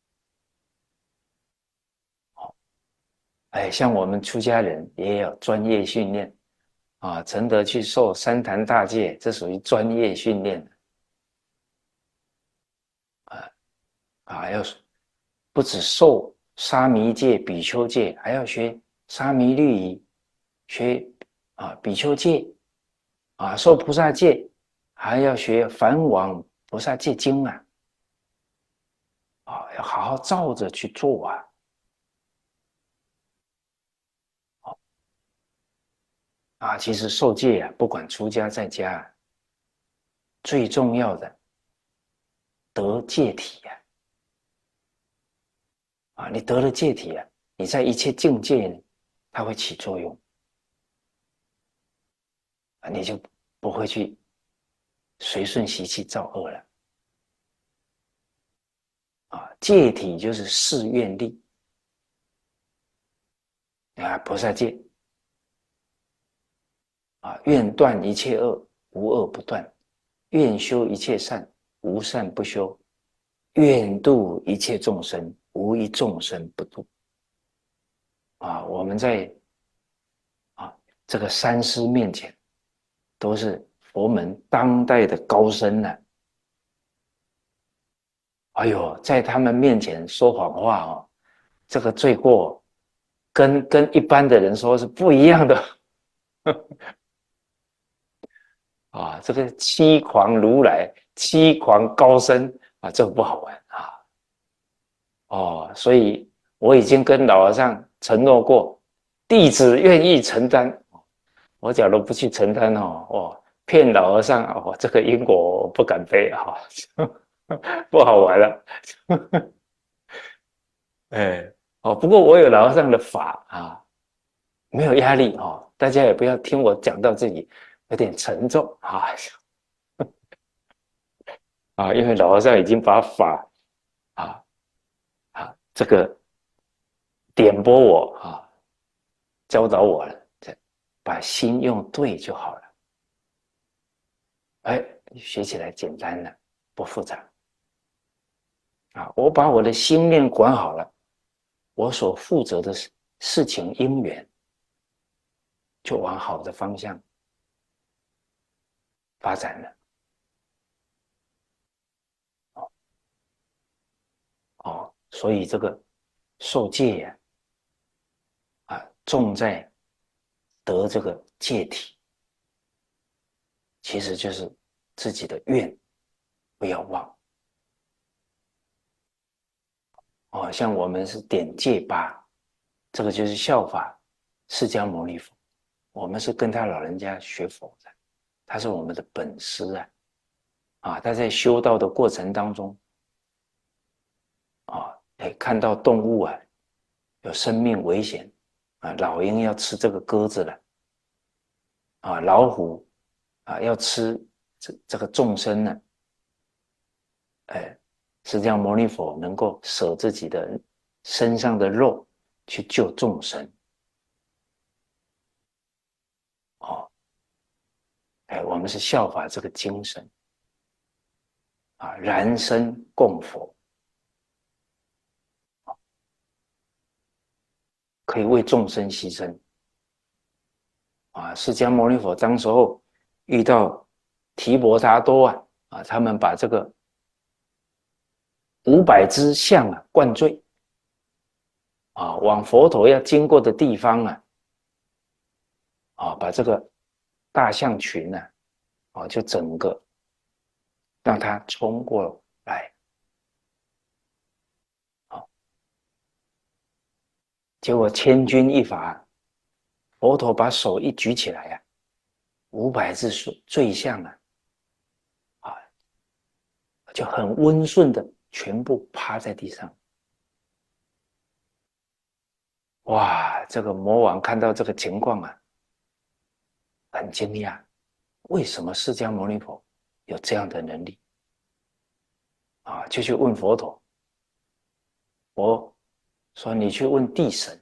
像我们出家人也有专业训练承德去受三坛大戒，这属于专业训练要不止受沙弥戒、比丘戒，还要学沙弥律仪，学比丘戒受菩萨戒，还要学梵网菩萨戒经要好好照着去做其实受戒不管出家在家，最重要的得戒体你得了戒体你在一切境界呢，它会起作用你就不会去随顺习气造恶了戒体就是誓愿力菩萨戒愿断一切恶，无恶不断；愿修一切善，无善不修；愿度一切众生，无一众生不度。我们在这个三师面前，都是佛门当代的高僧哎呦，在他们面前说谎话这个罪过跟一般的人说是不一样的这个欺狂如来、欺狂高僧这个不好玩所以我已经跟老和尚承诺过，弟子愿意承担。我假如不去承担骗老和尚这个因果我不敢背不好玩了。不过我有老和尚的法没有压力大家也不要听我讲到这里有点沉重因为老和尚已经把法啊这个点拨我教导我了，把心用对就好了。学起来简单了，不复杂我把我的心念管好了，我所负责的事情因缘就往好的方向发展了所以这个受戒呀，重在得这个戒体，其实就是自己的愿不要忘。像我们是点戒疤，这个就是效法释迦牟尼佛，我们是跟他老人家学佛的，他是我们的本师他在修道的过程当中看到动物有生命危险老鹰要吃这个鸽子了老虎要吃这个众生呢，释迦牟尼佛能够舍自己的身上的肉去救众生我们是效法这个精神燃身供佛，可以为众生牺牲释迦牟尼佛当时候遇到提婆达多他们把这个500只象灌醉往佛陀要经过的地方把这个大象群就整个让它冲过来结果千钧一发，佛陀把手一举起来500只醉象就很温顺的全部趴在地上。哇，这个魔王看到这个情况很惊讶，为什么释迦牟尼佛有这样的能力就去问佛陀。佛说你去问地神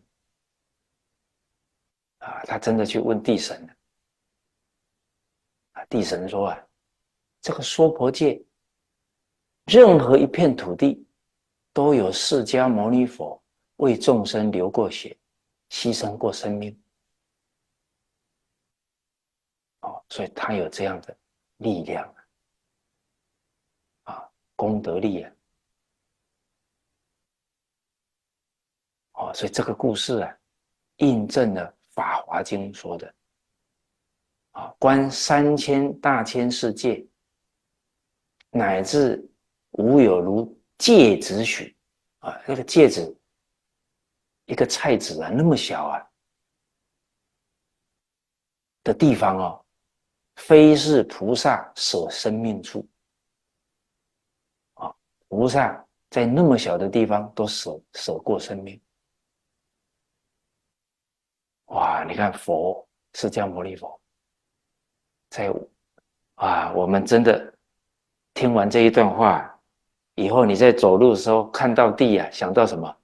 他真的去问地神了地神说这个娑婆界任何一片土地都有释迦牟尼佛为众生流过血，牺牲过生命所以他有这样的力量功德力所以这个故事印证了《法华经》说的观3000大千世界，乃至无有如芥子许那个芥子一个菜籽那么小的地方非是菩萨舍生命处菩萨在那么小的地方都舍过生命。哇，你看佛释迦牟尼佛在我们真的听完这一段话以后，你在走路的时候看到地想到什么？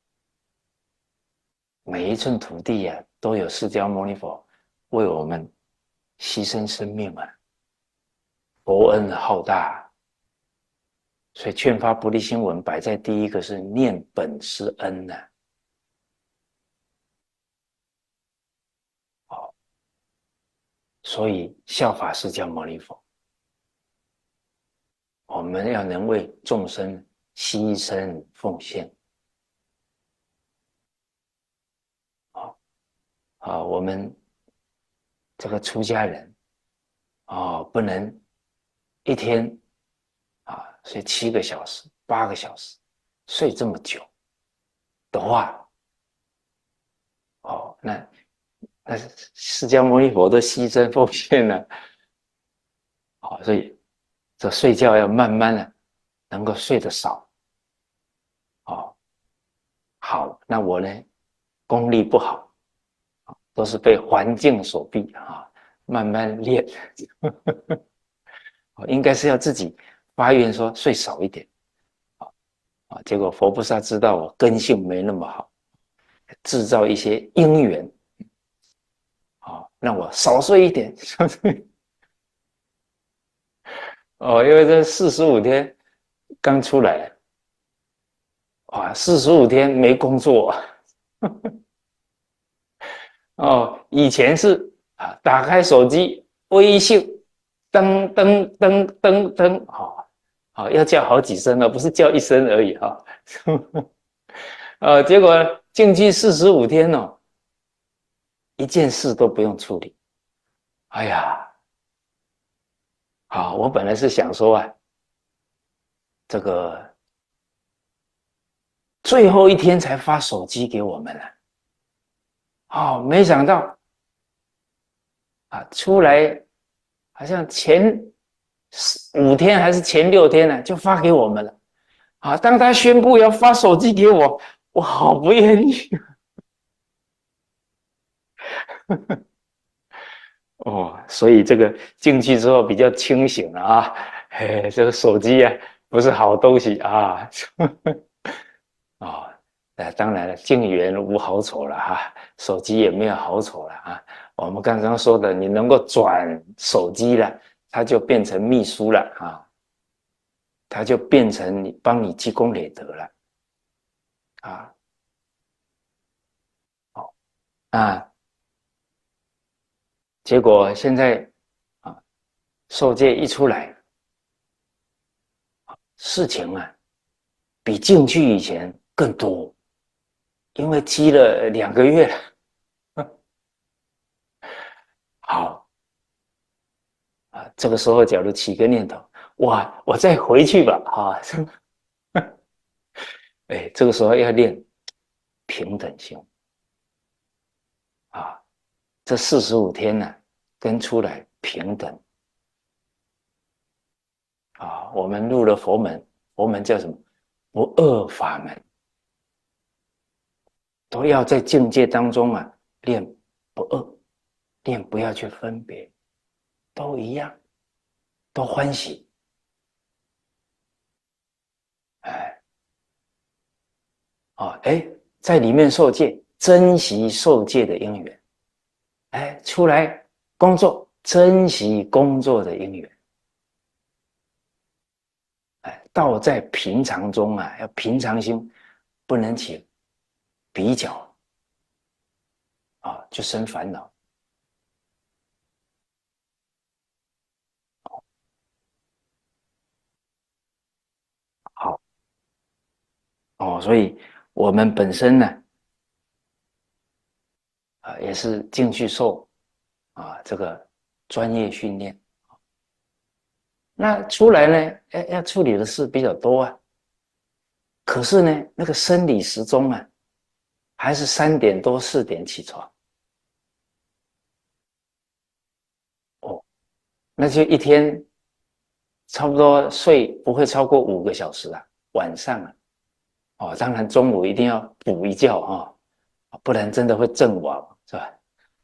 每一寸土地都有释迦牟尼佛为我们牺牲生命佛恩浩大所以劝发菩提心文摆在第一个是念本师恩所以效法释迦牟尼佛，我们要能为众生牺牲奉献我们这个出家人不能一天睡7个小时、8个小时，睡这么久的话那释迦牟尼佛都牺牲奉献了所以这睡觉要慢慢能够睡得少好，那我呢功力不好都是被环境所逼慢慢练应该是要自己发愿说睡少一点结果佛菩萨知道我根性没那么好，制造一些因缘让我少睡一点因为这45天刚出来45天没工作以前是打开手机微信噔噔噔噔噔要叫好几声不是叫一声而已结果进去45天哦，一件事都不用处理。哎呀，好，我本来是想说啊，这个最后一天才发手机给我们了，没想到出来好像前5天还是前6天呢，就发给我们了。当他宣布要发手机给我，我好不愿意。所以这个进去之后比较清醒了啊，这个手机啊不是好东西啊。当然了，境缘无好丑了哈，手机也没有好丑了啊。我们刚刚说的，你能够转手机了，它就变成秘书了啊，它就变成帮你积功累德了啊。啊，结果现在受戒一出来，事情比进去以前更多，因为积了2个月了。好这个时候假如起个念头，哇，我再回去吧这个时候要练平等心这45天呢，跟出来平等我们入了佛门，佛门叫什么？不二法门，都要在境界当中练不二，练不要去分别，都一样，都欢喜。在里面受戒，珍惜受戒的因缘。出来工作，珍惜工作的因缘。道在平常中要平常心，不能起比较就生烦恼。好所以我们本身呢也是进去受这个专业训练。那出来呢，要处理的事比较多可是呢，那个生理时钟还是3点多4点起床。那就一天差不多睡不会超过5个小时晚上当然中午一定要补一觉不然真的会阵亡，是吧？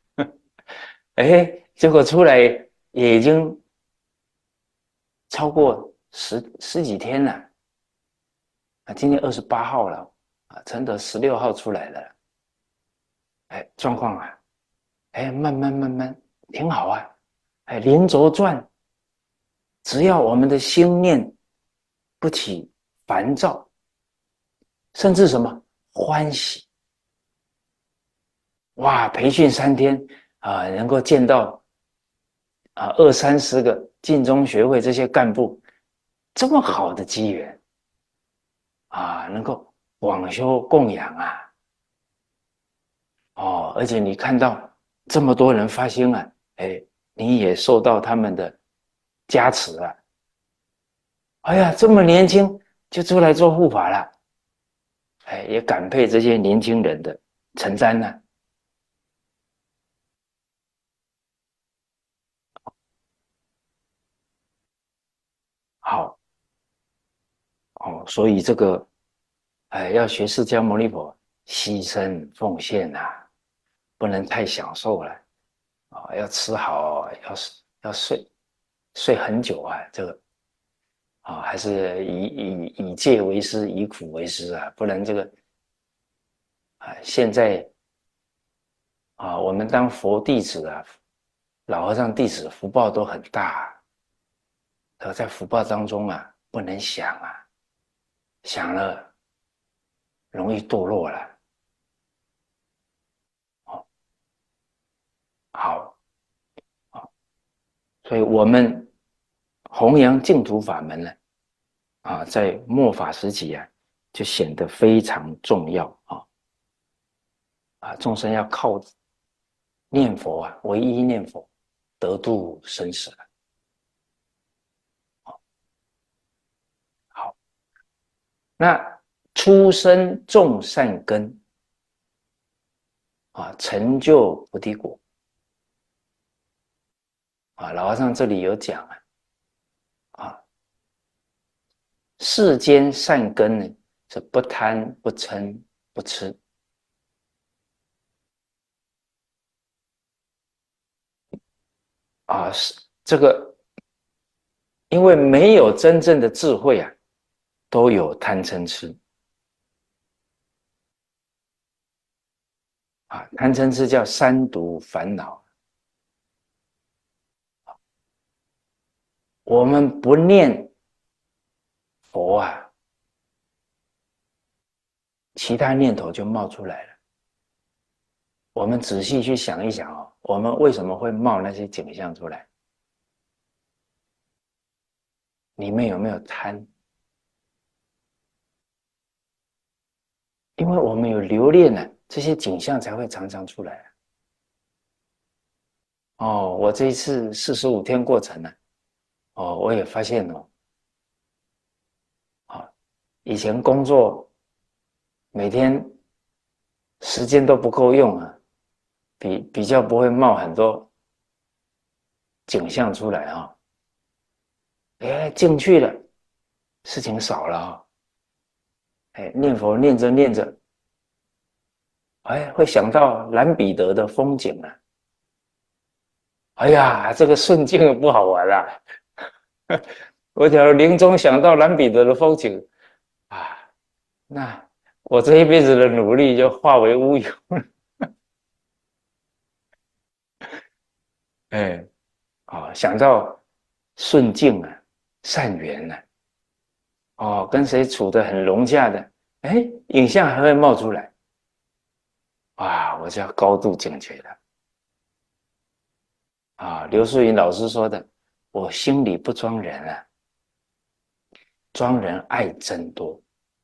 结果出来也已经超过十几天了今天28号了承德16号出来了。状况慢慢挺好连轴转，只要我们的心念不起烦躁，甚至什么欢喜，哇！培训3天能够见到20-30个晋中学会这些干部，这么好的机缘能够广修供养而且你看到这么多人发心你也受到他们的加持哎呀，这么年轻就出来做护法了，也感佩这些年轻人的承担好所以这个要学释迦牟尼佛，牺牲奉献不能太享受了要吃好，要睡很久这个还是以戒为师，以苦为师不然这个现在我们当佛弟子老和尚弟子福报都很大在福报当中不能想想了容易堕落了好所以我们弘扬净土法门呢在末法时期就显得非常重要众生要靠念佛唯一念佛得度生死了。好，那出生种善根成就菩提果老和尚这里有讲世间善根呢是不贪不嗔不痴是这个，因为没有真正的智慧都有贪嗔痴贪嗔痴叫三毒烦恼。我们不念佛其他念头就冒出来了。我们仔细去想一想我们为什么会冒那些景象出来？里面有没有贪？因为我们有留恋这些景象才会常常出来我这一次45天过程我也发现以前工作每天时间都不够用比较不会冒很多景象出来进去了，事情少了念佛念着念着，会想到蓝彼得的风景哎呀，这个顺境不好玩啦我假如临终想到蓝彼得的风景那我这一辈子的努力就化为乌有了想到顺境善缘跟谁处得很融洽的影像还会冒出来我就要高度警觉了刘素云老师说的，我心里不装人装人爱真多。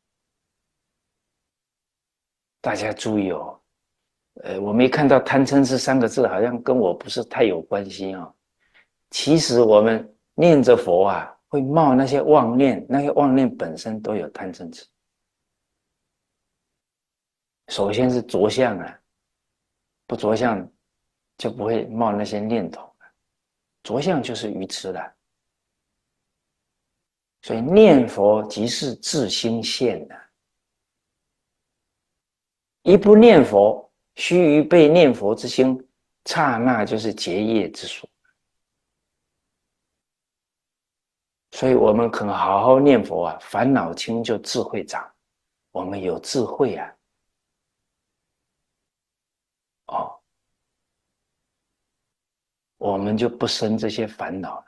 大家注意我没看到贪嗔痴3个字，好像跟我不是太有关系其实我们念着佛会冒那些妄念，那些妄念本身都有贪嗔痴。首先是着相不着相就不会冒那些念头着相就是愚痴了。所以念佛即是自心现一不念佛，须臾被念佛之心，刹那就是结业之所。所以我们肯好好念佛烦恼轻就智慧长。我们有智慧我们就不生这些烦恼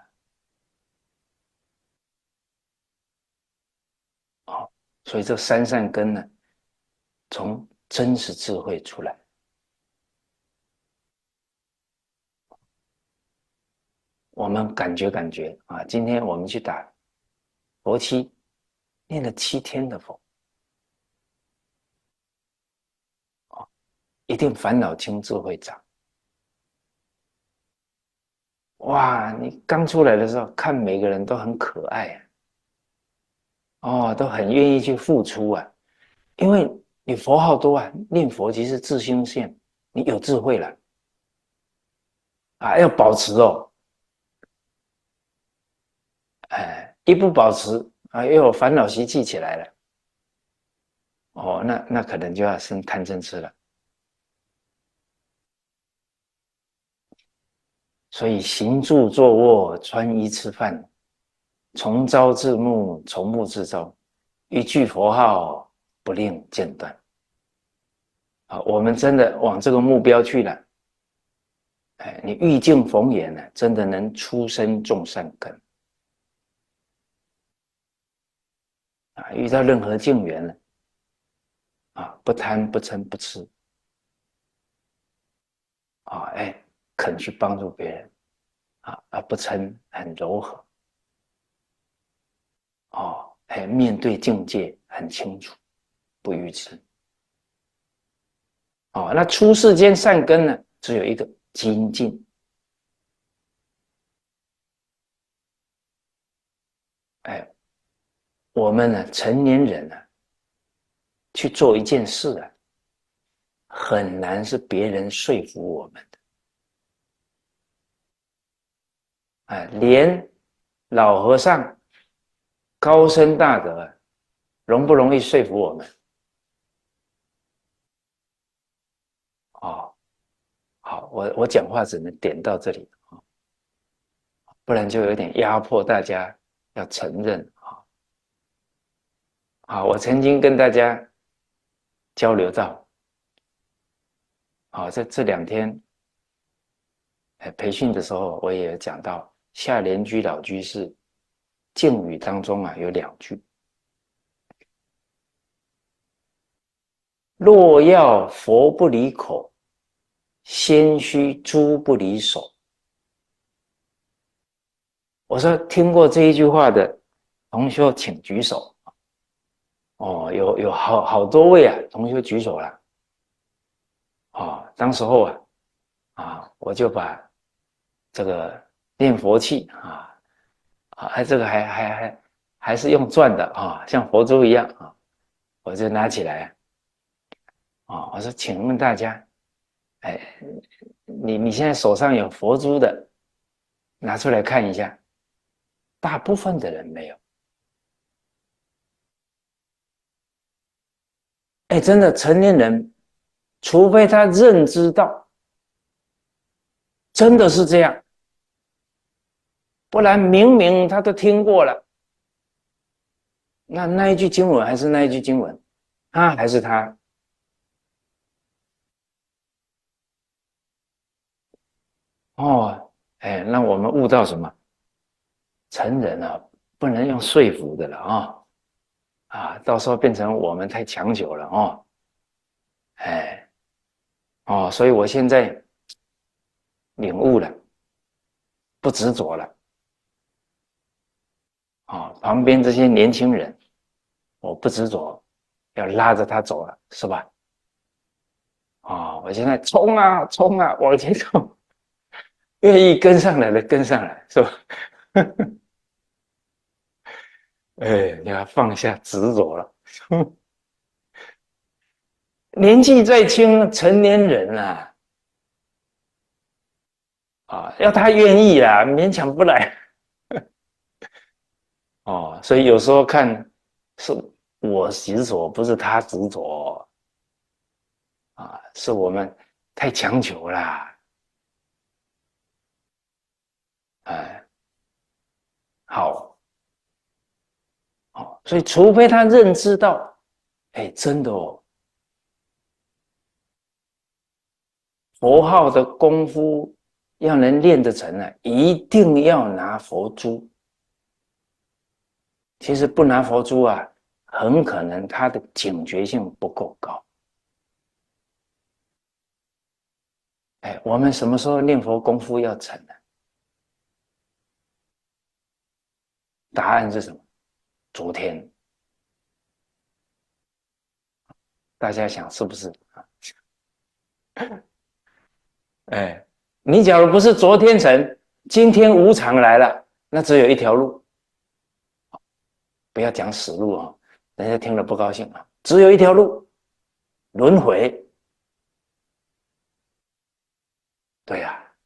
了所以这三善根呢，从真实智慧出来。我们感觉今天我们去打佛七，念了7天的佛一定烦恼轻智慧长。哇，你刚出来的时候看每个人都很可爱都很愿意去付出因为你佛号多念佛即是自心现，你有智慧了要保持一不保持又有烦恼习气起来了那可能就要生贪嗔痴了。所以行住坐卧穿衣吃饭，从朝至暮，从暮至朝，一句佛号不令间断我们真的往这个目标去了你遇境逢缘真的能出生种善根遇到任何境缘不贪不嗔不痴肯去帮助别人而不嗔很柔和面对境界很清楚不愚痴。哦，那出世间善根呢，只有一个精进。哎，我们呢，成年人呢，去做一件事啊，很难是别人说服我们的。哎，连老和尚高僧大德啊，容不容易说服我们？哦，好，我讲话只能点到这里啊，不然就有点压迫大家要承认啊。好，我曾经跟大家交流到，好，这两天培训的时候，我也有讲到下莲居老居士敬语当中啊，有2句：若要佛不离口，先须猪不离手。我说听过这一句话的同学请举手。哦，有好多位啊，同学举手了。哦，当时候我就把这个念佛器这个还是用转的像佛珠一样我就拿起来我说，请问大家，哎，你现在手上有佛珠的，拿出来看一下。大部分的人没有。哎，真的，成年人，除非他认知到真的是这样，不然明明他都听过了，那一句经文还是那一句经文，他还是他。哦，哎，那我们悟到什么？成人啊，不能用说服的了到时候变成我们太强求了所以我现在领悟了，不执着了旁边这些年轻人，我不执着，要拉着他走了，是吧？我现在冲啊冲啊，往前冲，愿意跟上来的跟上来，是吧？哎，你要放下执着了。年纪再轻，成年人要他愿意啦，勉强不来。所以有时候看是我执着，不是他执着是我们太强求啦。哎，好，所以除非他认知到，哎，真的佛号的功夫要能练得成一定要拿佛珠。其实不拿佛珠很可能他的警觉性不够高。哎，我们什么时候念佛功夫要成呢？答案是什么？昨天。大家想是不是？哎，你假如不是昨天成，今天无常来了，那只有一条路。不要讲死路人家听了不高兴只有一条路，轮回。对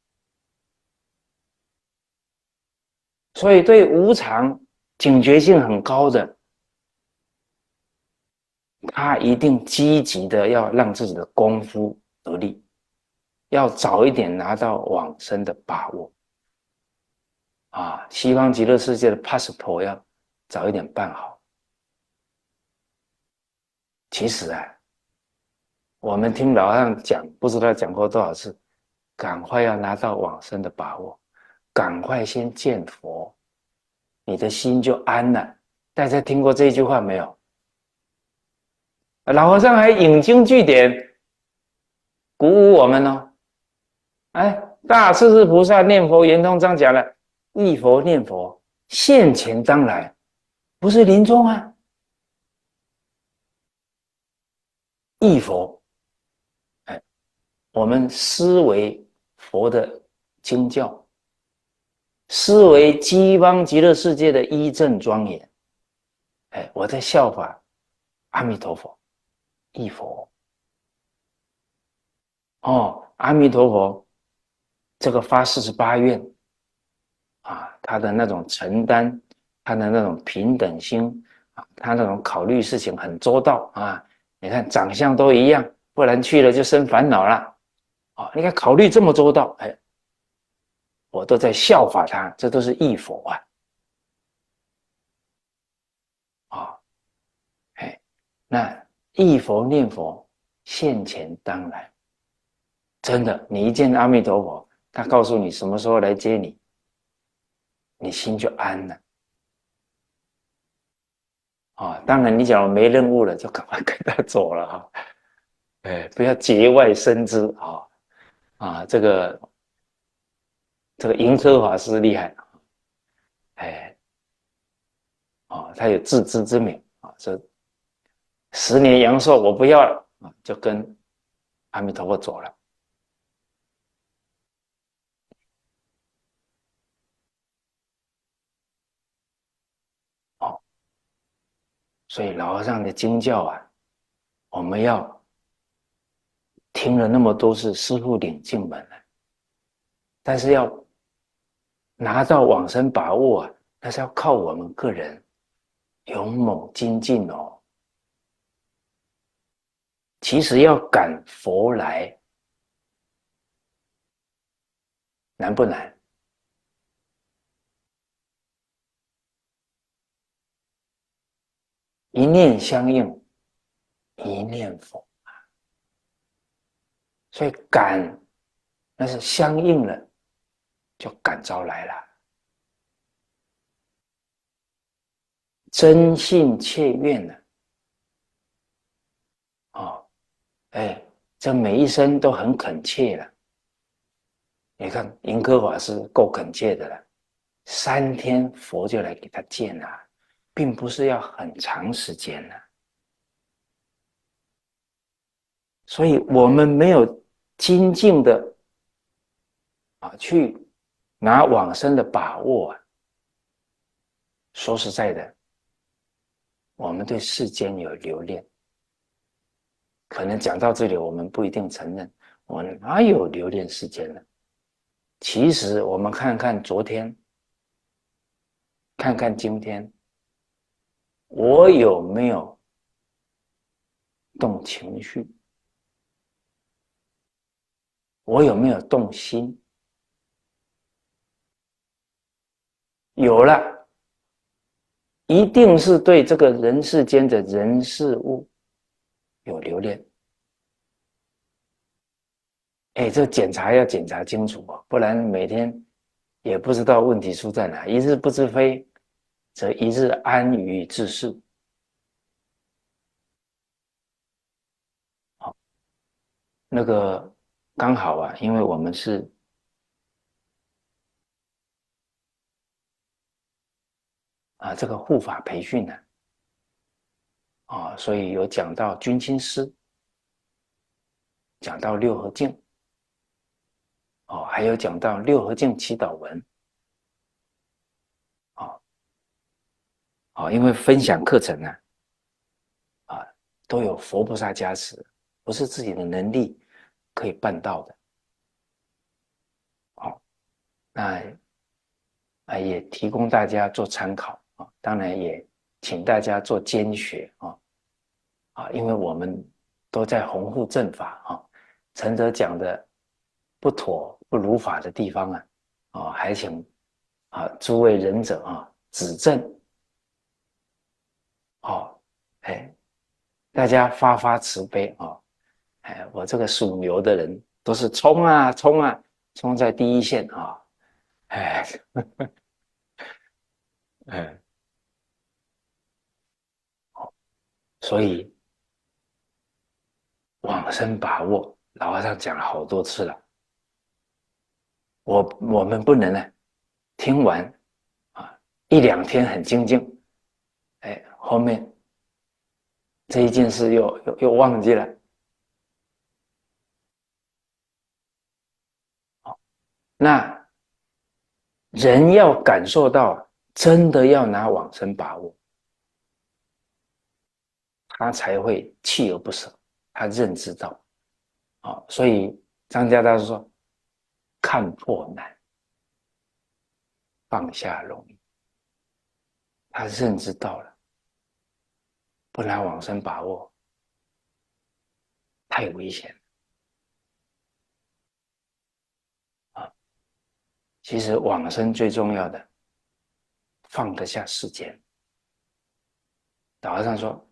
所以对无常警觉性很高的，他一定积极的要让自己的功夫得力，要早一点拿到往生的把握西方极乐世界的 passport 要早一点办好。其实我们听老和尚讲，不知道讲过多少次，赶快要拿到往生的把握，赶快先见佛，你的心就安了。大家听过这句话没有？老和尚还引经据典，鼓舞我们大势至菩萨念佛圆通章讲了，忆佛念佛，现前当来，不是临终义佛，哎，我们思维佛的经教，思维西方极乐世界的依正庄严，哎，我在效法阿弥陀佛，义佛。哦，阿弥陀佛，这个发48愿啊，他的那种承担，他的那种平等心啊，他那种考虑事情很周到啊。你看长相都一样，不然去了就生烦恼了。哦，你看考虑这么周到，哎，我都在效法他，这都是义佛啊。哦，哎，那义佛念佛现前当来，真的，你一见阿弥陀佛，他告诉你什么时候来接你，你心就安了。啊、当然，你假如没任务了，就赶快跟他走了哈。哎，不要节外生枝啊！这个盈科法师厉害，哎，哦，他有自知之明啊，这10年阳寿我不要了啊，就跟阿弥陀佛走了。哦，所以老和尚的经教啊，我们要听了那么多次，师父领进门了，但是要拿到往生把握啊，那是要靠我们个人勇猛精进哦。其实要赶佛来，难不难？一念相应，一念佛。所以赶，那是相应了，就感召来了。真信切愿呢，哦，哎，这每一生都很恳切了。你看盈科法师够恳切的了，3天佛就来给他见了，并不是要很长时间了。所以我们没有精进的啊，去拿往生的把握啊。说实在的，我们对世间有留恋，可能讲到这里，我们不一定承认，我哪有留恋世间呢？其实我们看看昨天，看看今天，我有没有动情绪？我有没有动心？有了，一定是对这个人世间的人事物有留恋。哎，这检查要检查清楚哦，不然每天也不知道问题出在哪。一日不知非，则一日安于自是。好，那个刚好啊，因为我们是这个护法培训呢所以有讲到军亲师，讲到六合敬还有讲到六合敬祈祷文因为分享课程呢都有佛菩萨加持，不是自己的能力可以办到的。那也提供大家做参考当然也请大家做兼学因为我们都在弘护正法陈者讲的不妥不如法的地方还请诸位仁者指正哎，大家发慈悲我这个属牛的人都是冲啊冲啊冲在第一线哎哎，所以往生把握，老和尚讲了好多次了。我们不能呢，听完1-2天很精进，后面这一件事又忘记了那人要感受到，真的要拿往生把握，他才会锲而不舍，他认知到。所以张家大师说，看破难，放下容易。他认知到了，不拿往生把握，太危险了。其实往生最重要的，放得下世间。导和尚说，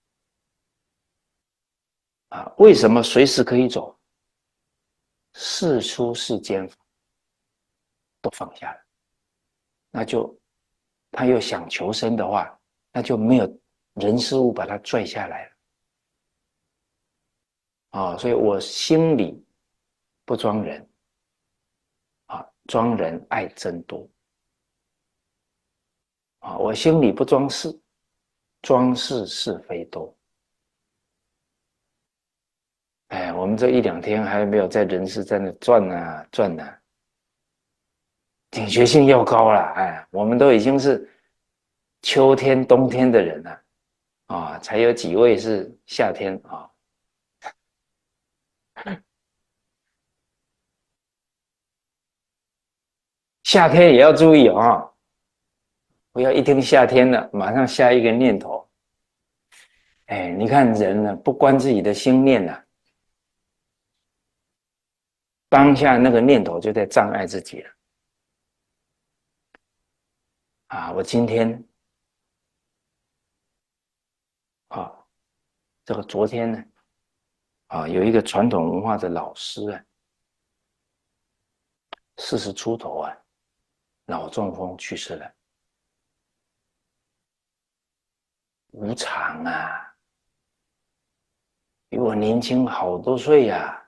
为什么随时可以走？世出世间都放下了，那就他又想求生的话，那就没有人事物把他拽下来了。所以我心里不装人，装人爱增多。我心里不装事，装事是非多。我们这一两天还没有在人世在那转啊转啊，警觉性要高了。我们都已经是秋天冬天的人了，才有几位是夏天啊。夏天也要注意不要一听夏天了，马上下一个念头。你看人呢，不关自己的心念当下那个念头就在障碍自己了。我今天这个昨天呢，有一个传统文化的老师40出头脑中风去世了。无常比我年轻好多岁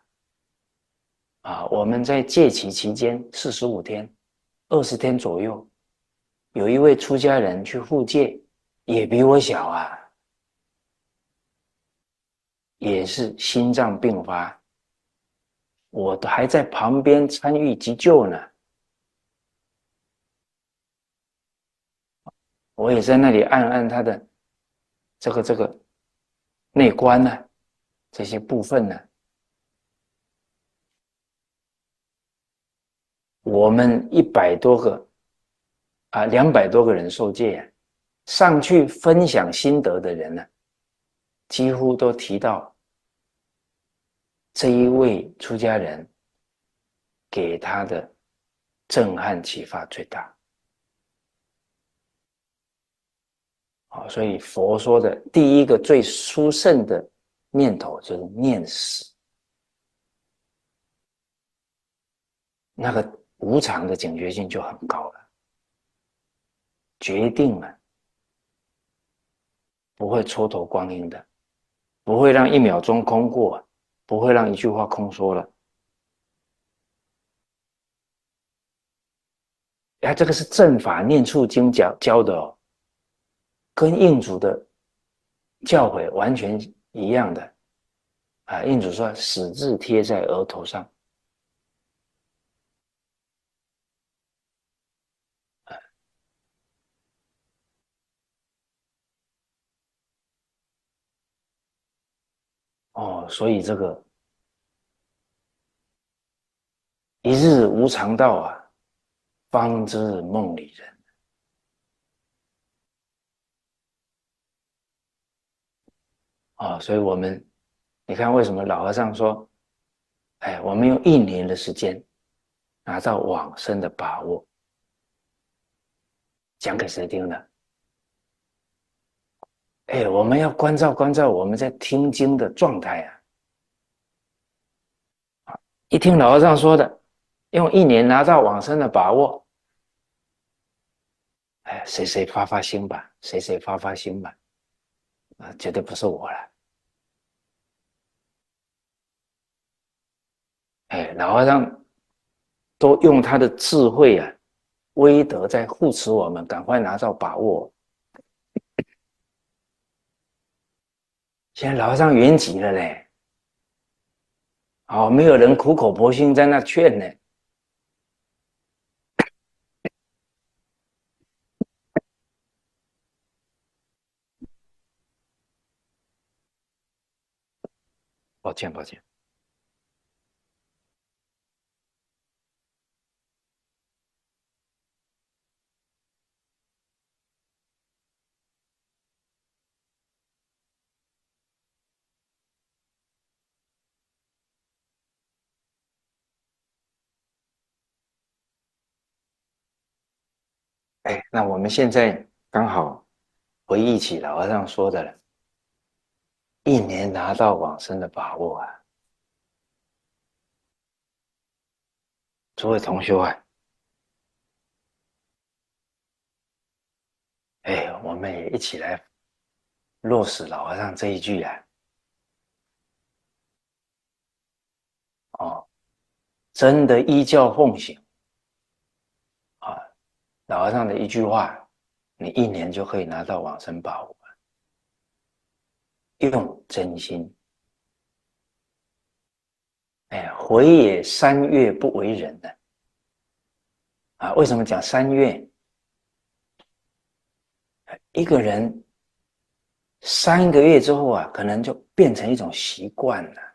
我们在戒期期间45天，20天左右，有一位出家人去护戒，也比我小也是心脏病发，我还在旁边参与急救呢，我也在那里按按他的这个内关这些部分我们100多个200多个人受戒上去分享心得的人几乎都提到这一位出家人给他的震撼启发最大。所以佛说的第一个最殊胜的念头就是念死，那个无常的警觉性就很高了，决定了不会蹉跎光阴的，不会让1秒钟空过，不会让一句话空说了。这个是正法念处经教的跟印祖的教诲完全一样的印祖说死字贴在额头上，所以这个一日无常到方知梦里人。所以我们你看为什么老和尚说我们用1年的时间拿到往生的把握，讲给谁听的？我们要关照我们在听经的状态一听老和尚说的用1年拿到往生的把握，谁发心吧，谁发心吧，绝对不是我了。老和尚都用他的智慧威德在护持我们，赶快拿到把握。现在老和尚圆寂了嘞，没有人苦口婆心在那劝呢。 抱歉，抱歉。哎，那我们现在刚好回忆起老和尚说的了，一年拿到往生的把握啊，诸位同修啊，哎，我们也一起来落实老和尚这一句啊，哦，真的依教奉行啊，老和尚的一句话，你一年就可以拿到往生把握，用真心。哎，回也3月不为人呢。啊，为什么讲3月？一个人3个月之后啊，可能就变成一种习惯了。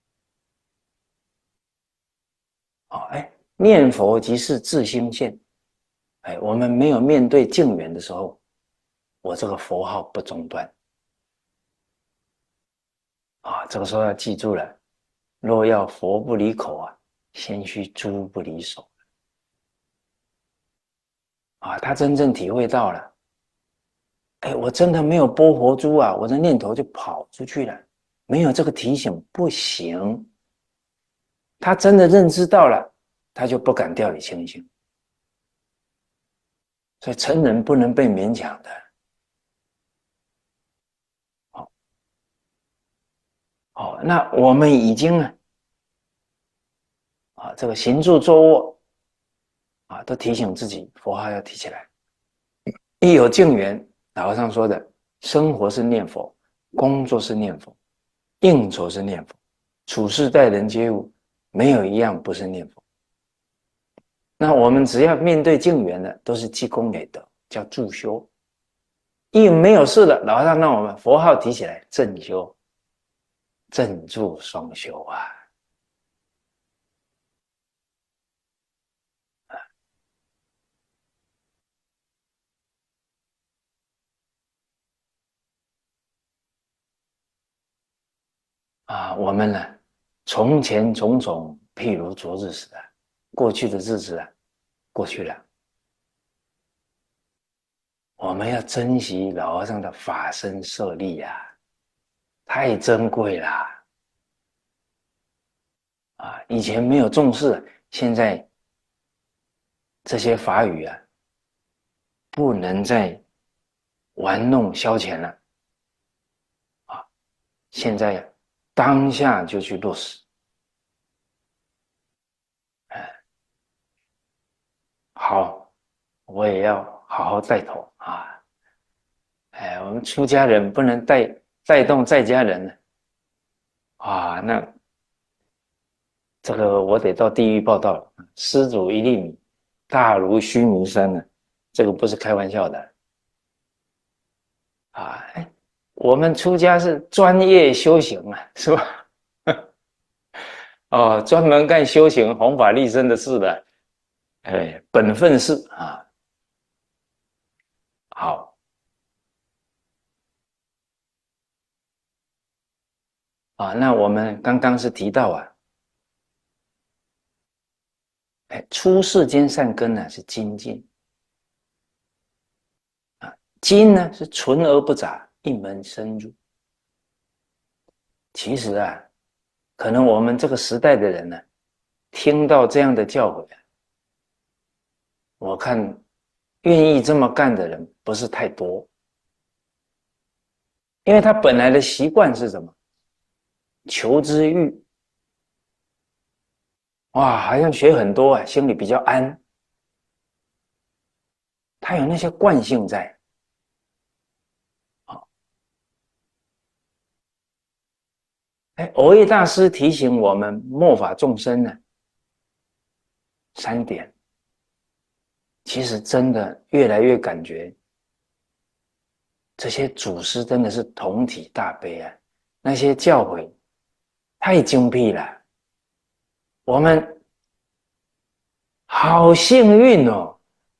哦，哎，念佛即是自心现。哎，我们没有面对境缘的时候，我这个佛号不中断。啊，这个时候要记住了，若要佛不离口啊，先须诸不离手。啊，他真正体会到了，哎，我真的没有拨佛珠啊，我的念头就跑出去了，没有这个提醒不行。他真的认知到了，他就不敢掉以轻心。所以成人不能被勉强的。哦哦，那我们已经这个行住坐卧都提醒自己佛号要提起来。一有境缘，老和尚说的，生活是念佛，工作是念佛，应酬是念佛，处事待人接物，没有一样不是念佛。那我们只要面对境缘的，都是积功累德，叫助修。一没有事的，老和尚让我们佛号提起来，正修，正助双修啊。我们呢，从前种种，譬如昨日死啊，过去的日子过去了，我们要珍惜老和尚的法身舍利太珍贵啦！以前没有重视，现在这些法语不能再玩弄消遣了现在当下就去落实。好，我也要好好带头哎，我们出家人不能带动在家人呢那这个我得到地狱报道了。施主一粒米，大如须弥山呢，这个不是开玩笑的哎，我们出家是专业修行是吧？专门干修行、弘法利生的事的，哎，本分事好那我们刚刚是提到出世间善根呢是精进精呢是纯而不杂，一门深入。其实可能我们这个时代的人呢，听到这样的教诲我看愿意这么干的人不是太多，因为他本来的习惯是什么？求知欲好像学很多心里比较安，他有那些惯性在蕅益大师提醒我们末法众生呢3点，其实真的越来越感觉这些祖师真的是同体大悲那些教诲太精辟了。我们好幸运哦，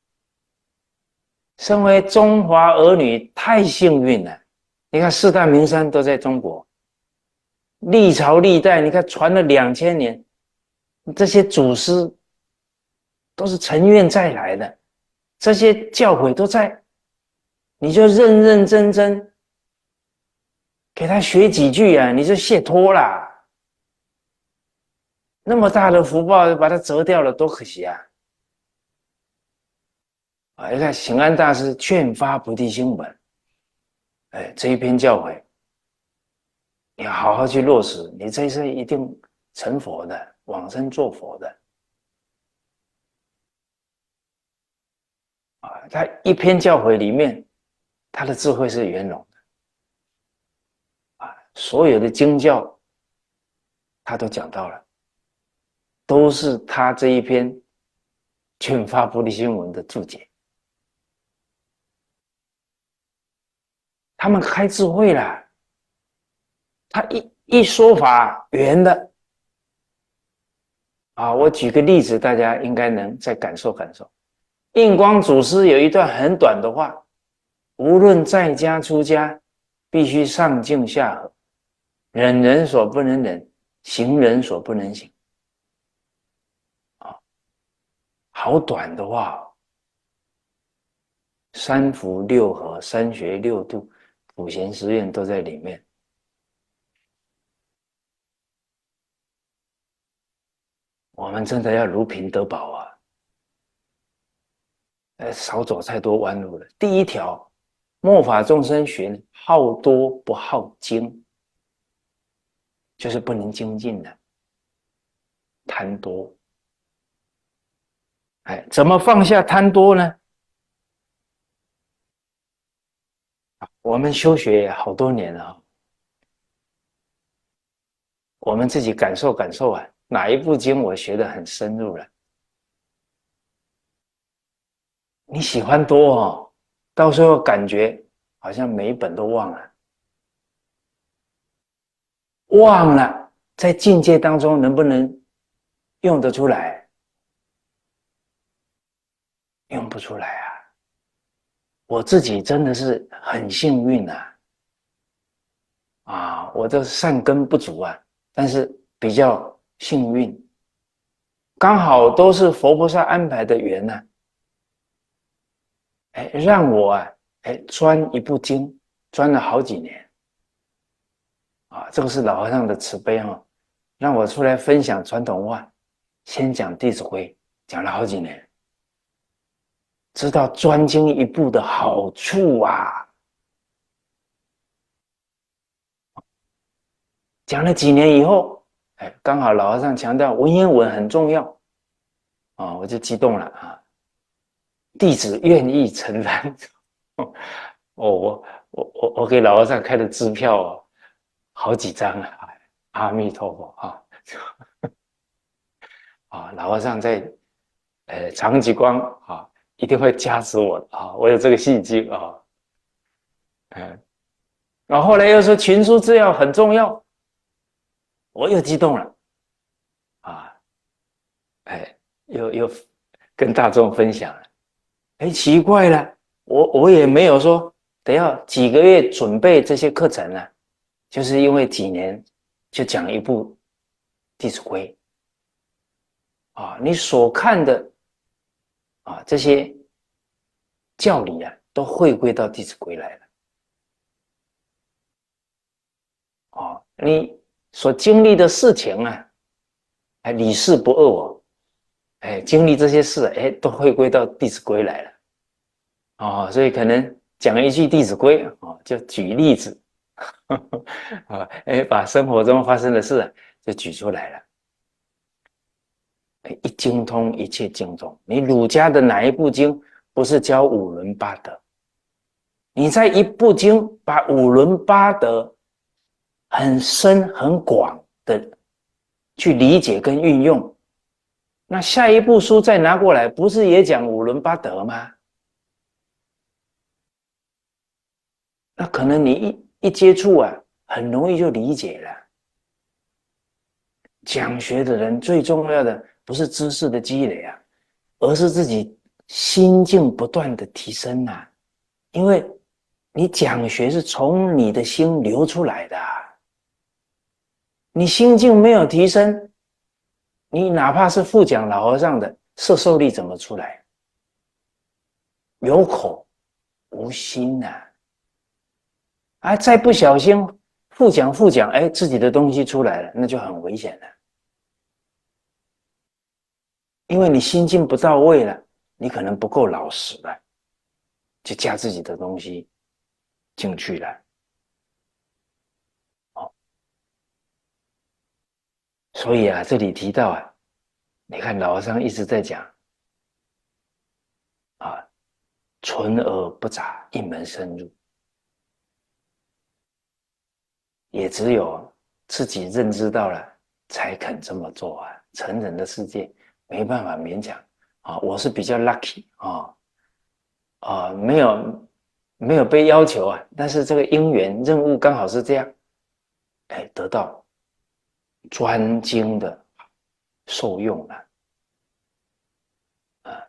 身为中华儿女太幸运了。你看四大名山都在中国，历朝历代，你看传了2000年，这些祖师都是尘愿再来的，这些教诲都在，你就认认真真给他学几句啊，你就解脱啦。那么大的福报把它折掉了，多可惜啊！你看醒安大师劝发菩提心文，这一篇教诲，你要好好去落实，你这一生一定成佛的，往生做佛的。他一篇教诲里面，他的智慧是圆融的，所有的经教他都讲到了，都是他这一篇劝发菩提心文的注解。他们开智慧了，他一说法圆的我举个例子，大家应该能再感受感受。印光祖师有一段很短的话，无论在家出家，必须上敬下和，忍人所不能忍，行人所不能行。好短的话，三福六和、三学六度、普贤十愿都在里面。我们真的要如瓶得宝啊！少走太多弯路了。第一条，末法众生学好多不好精，就是不能精进的，贪多。怎么放下贪多呢？我们修学好多年了，我们自己感受感受啊，哪一部经我学得很深入了？你喜欢多到时候感觉好像每一本都忘了，忘了在境界当中能不能用得出来？用不出来啊！我自己真的是很幸运我的善根不足但是比较幸运，刚好都是佛菩萨安排的缘让我专一部经，专了好几年这个是老和尚的慈悲让我出来分享传统话，先讲《弟子规》，讲了好几年，知道专精一部的好处讲了几年以后，刚好老和尚强调文言文很重要我就激动了弟子愿意承担我给老和尚开的支票好几张阿弥陀佛老和尚在长吉光一定会加持我的我有这个信心然后后来又说群书治要很重要，我又激动了又跟大众分享了。奇怪了，我也没有说得要几个月准备这些课程就是因为几年就讲一部《弟子规》你所看的这些教理都汇归到《弟子规》来了你所经历的事情理事不二经历这些事都汇归到《弟子规》来了所以可能讲一句《弟子规》就举例子把生活中发生的事就举出来了一精通一切经中，你儒家的哪一部经不是教五伦八德？你在一部经把五伦八德很深很广的去理解跟运用，那下一部书再拿过来，不是也讲五伦八德吗？那可能你一接触很容易就理解了讲学的人最重要的不是知识的积累啊，而是自己心境不断的提升啊。因为你讲学是从你的心流出来的啊，你心境没有提升，你哪怕是复讲老和尚的摄受力怎么出来？有口无心呐、啊，再不小心复讲，哎，自己的东西出来了，那就很危险了。因为你心境不到位了，你可能不够老实了，就加自己的东西进去了。哦，所以啊，这里提到啊，你看老和尚一直在讲啊，纯而不杂，一门深入，也只有自己认知到了，才肯这么做啊。成人的世界没办法勉强啊，我是比较 lucky 啊。没有被要求啊，但是这个因缘任务刚好是这样，哎，得到专精的受用了啊。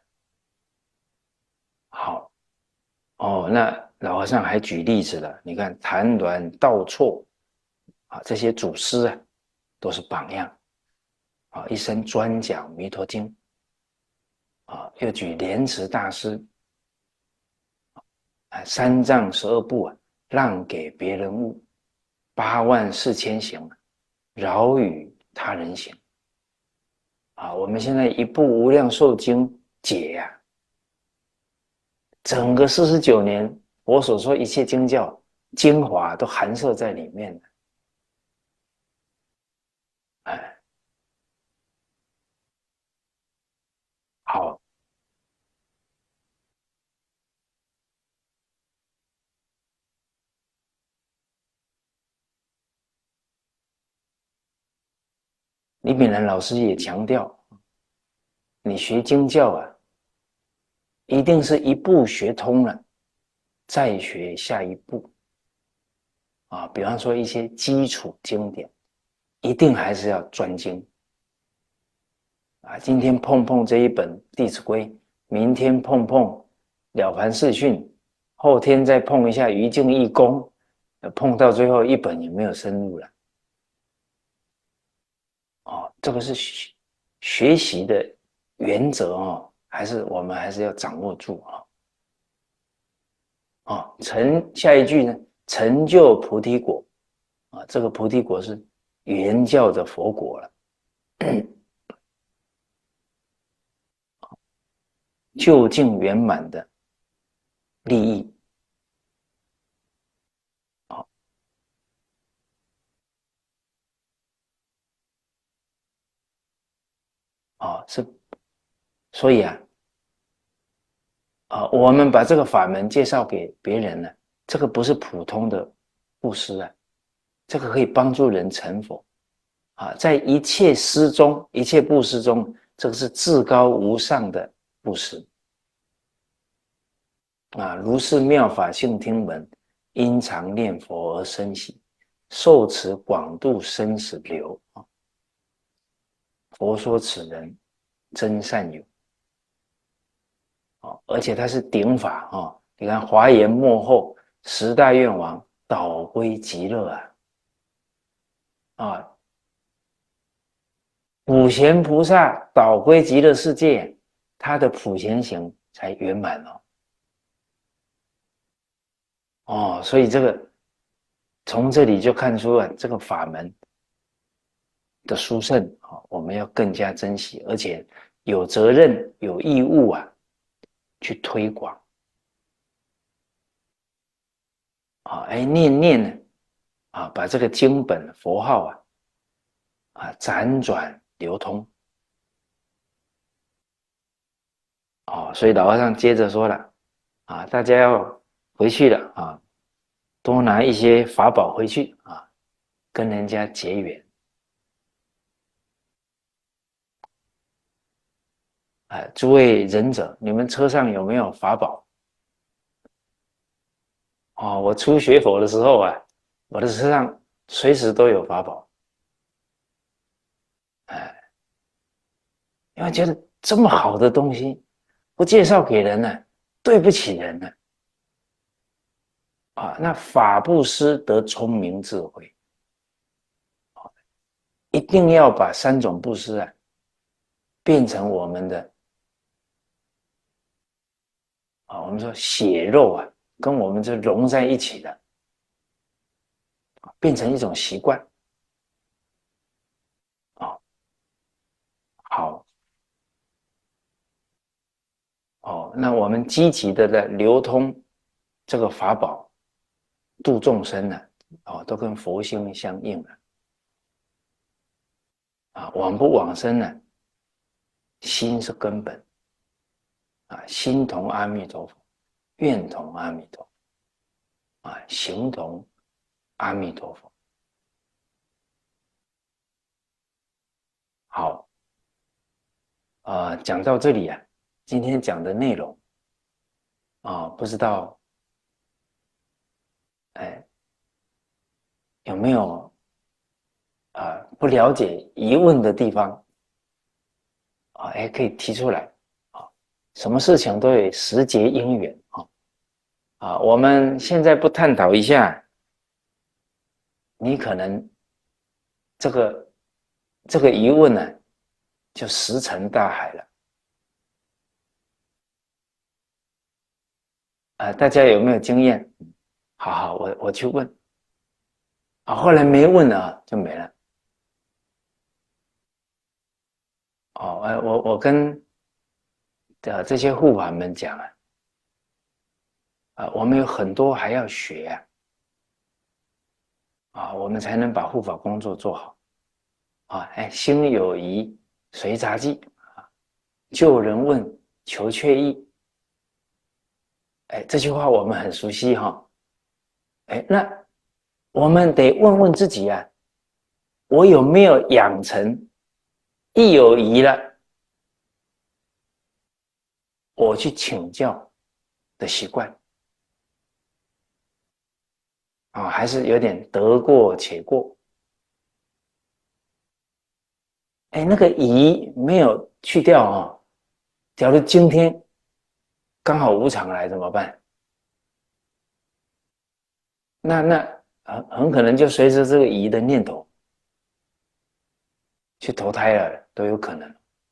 好哦，那老和尚还举例子了，你看谭鸾、道绰啊，这些祖师啊，都是榜样啊，一生专讲《弥陀经》啊，又举莲池大师啊，三藏12部啊，让给别人悟，84000行，饶与他人行啊。我们现在一部《无量寿经》解呀、啊，整个49年，我所说一切经教精华都含摄在里面了。哎，好，李炳南老师也强调，你学经教啊，一定是一步学通了，再学下一步啊。比方说一些基础经典，一定还是要专精啊。今天碰碰这一本《弟子规》，明天碰碰《了凡四训》，后天再碰一下《于净义功》，碰到最后一本也没有深入了。哦，这个是学习的原则哦，我们还是要掌握住啊。哦，下一句呢，成就菩提果啊，这个菩提果是原教的佛果了，究竟圆满的利益。哦哦，是，所以啊我们把这个法门介绍给别人了，这个不是普通的布施啊，这个可以帮助人成佛啊，在一切施中，一切布施中，这个是至高无上的布施啊。如是妙法性听闻，因常念佛而生喜，受持广度生死流啊。佛说此人真善友啊，而且他是顶法啊。你看华严幕后10大愿王导归极乐啊，普贤菩萨导归极乐世界，他的普贤行才圆满哦。所以这个从这里就看出了这个法门的殊胜啊，我们要更加珍惜，而且有责任、有义务啊，去推广啊。哎，念呢啊，把这个经本佛号辗转流通哦。所以老和尚接着说了啊，大家要回去了啊，多拿一些法宝回去啊，跟人家结缘啊。诸位仁者，你们车上有没有法宝？哦，我初学佛的时候啊，我的车上随时都有法宝因为觉得这么好的东西不介绍给人呢，对不起人呢。啊，那法布施得聪明智慧，一定要把三种布施啊变成我们的啊，我们说血肉啊，跟我们这融在一起的，变成一种习惯啊。好哦，那我们积极的在流通这个法宝，度众生呢，哦，都跟佛心相应了啊。往不往生呢？心是根本啊，心同阿弥陀佛，愿同阿弥陀佛啊，行同阿弥陀佛。好，讲到这里啊，今天讲的内容啊，不知道哎有没有不了解疑问的地方啊？哎，可以提出来啊。什么事情都有时节因缘啊。我们现在不探讨一下，你可能这个疑问呢，就石沉大海了啊。大家有没有经验？好好，我去问啊，后来没问啊，就没了。哦，我跟这些护法们讲我们有很多还要学我们才能把护法工作做好哎，心有疑随杂记救人问求确意，哎，这句话我们很熟悉哈。哎，那我们得问问自己我有没有养成一有疑了，我去请教的习惯还是有点得过且过？哎，那个疑没有去掉假如今天刚好无常来怎么办？那很可能就随着这个疑的念头去投胎了，都有可能。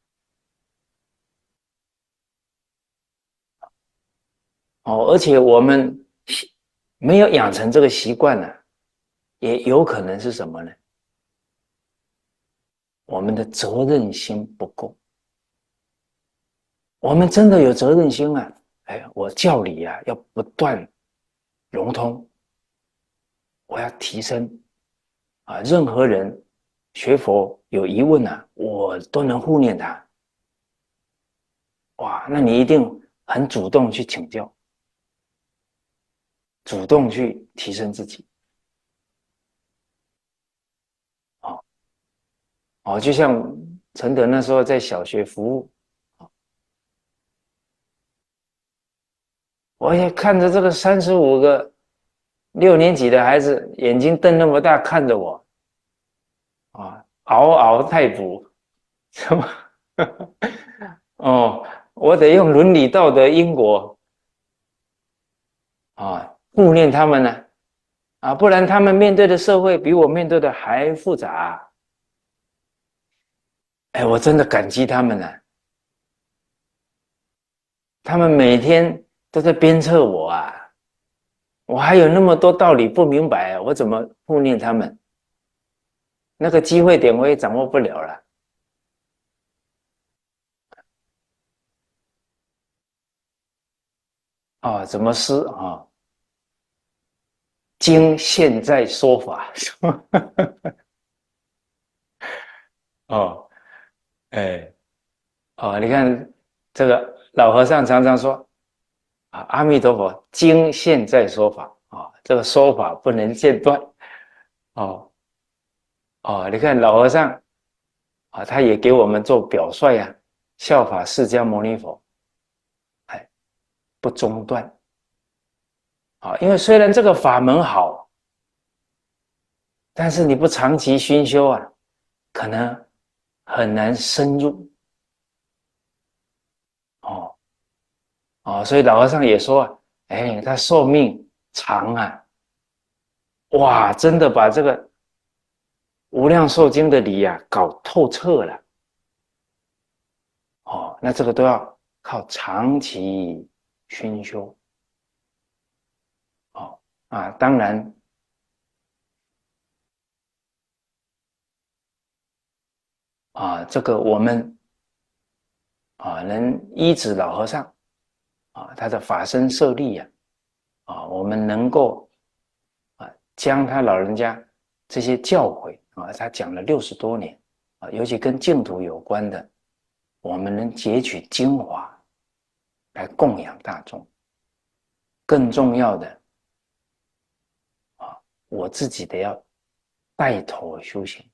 而且我们没有养成这个习惯呢，也有可能是什么呢？我们的责任心不够。我们真的有责任心哎，我教理要不断融通，我要提升任何人学佛有疑问我都能护念他。哇，那你一定很主动去请教，主动去提升自己。就像陈德那时候在小学服务，我也看着这个35个6年级的孩子，眼睛瞪那么大看着我，嗷嗷待哺，什么？我得用伦理道德因果护念他们呢不然他们面对的社会比我面对的还复杂哎，我真的感激他们他们每天都在鞭策我我还有那么多道理不明白我怎么护念他们？那个机会点我也掌握不了了怎么施经现在说法哦，哎，你看这个老和尚常常说阿弥陀佛，经现在说法这个说法不能间断哦你看老和尚他也给我们做表率效法释迦牟尼佛，哎，不中断因为虽然这个法门好，但是你不长期熏修可能很难深入所以老和尚也说，哎，他寿命长啊，哇，真的把这个《无量寿经》的理啊搞透彻了。那这个都要靠长期熏修。当然这个我们能依止老和尚他的法身舍利我们能够将他老人家这些教诲他讲了60多年尤其跟净土有关的，我们能截取精华来供养大众。更重要的我自己得要带头修行，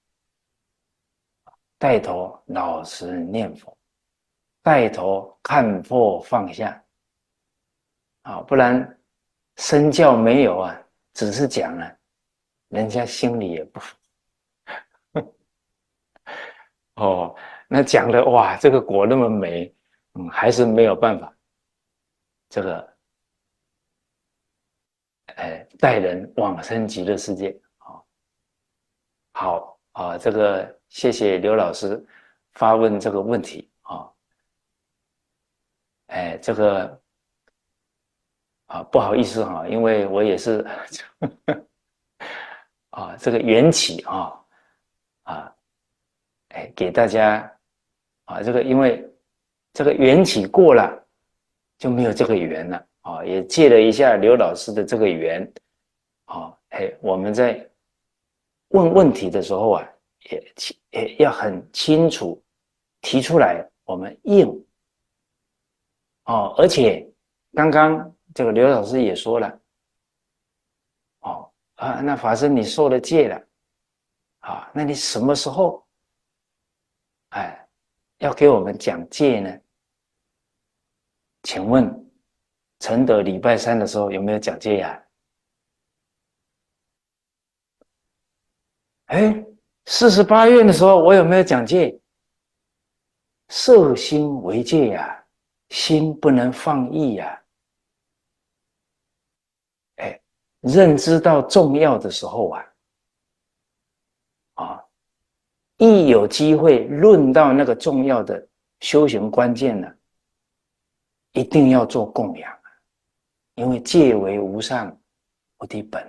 带头老实念佛，带头看破放下不然身教没有只是讲了，人家心里也不服那讲的哇，这个果那么美，还是没有办法，这个带人往生极乐世界好这个谢谢刘老师发问这个问题这个不好意思因为我也是这个缘起给大家这个因为这个缘起过了就没有这个缘了也借了一下刘老师的这个缘我们在问问题的时候也要很清楚提出来，我们应而且刚刚这个刘老师也说了那法师你受了戒了那你什么时候要给我们讲戒呢？请问承德礼拜3的时候有没有讲戒48愿的时候我有没有讲戒？摄心为戒心不能放逸认知到重要的时候一有机会论到那个重要的修行关键呢，一定要做供养因为戒为无上菩提本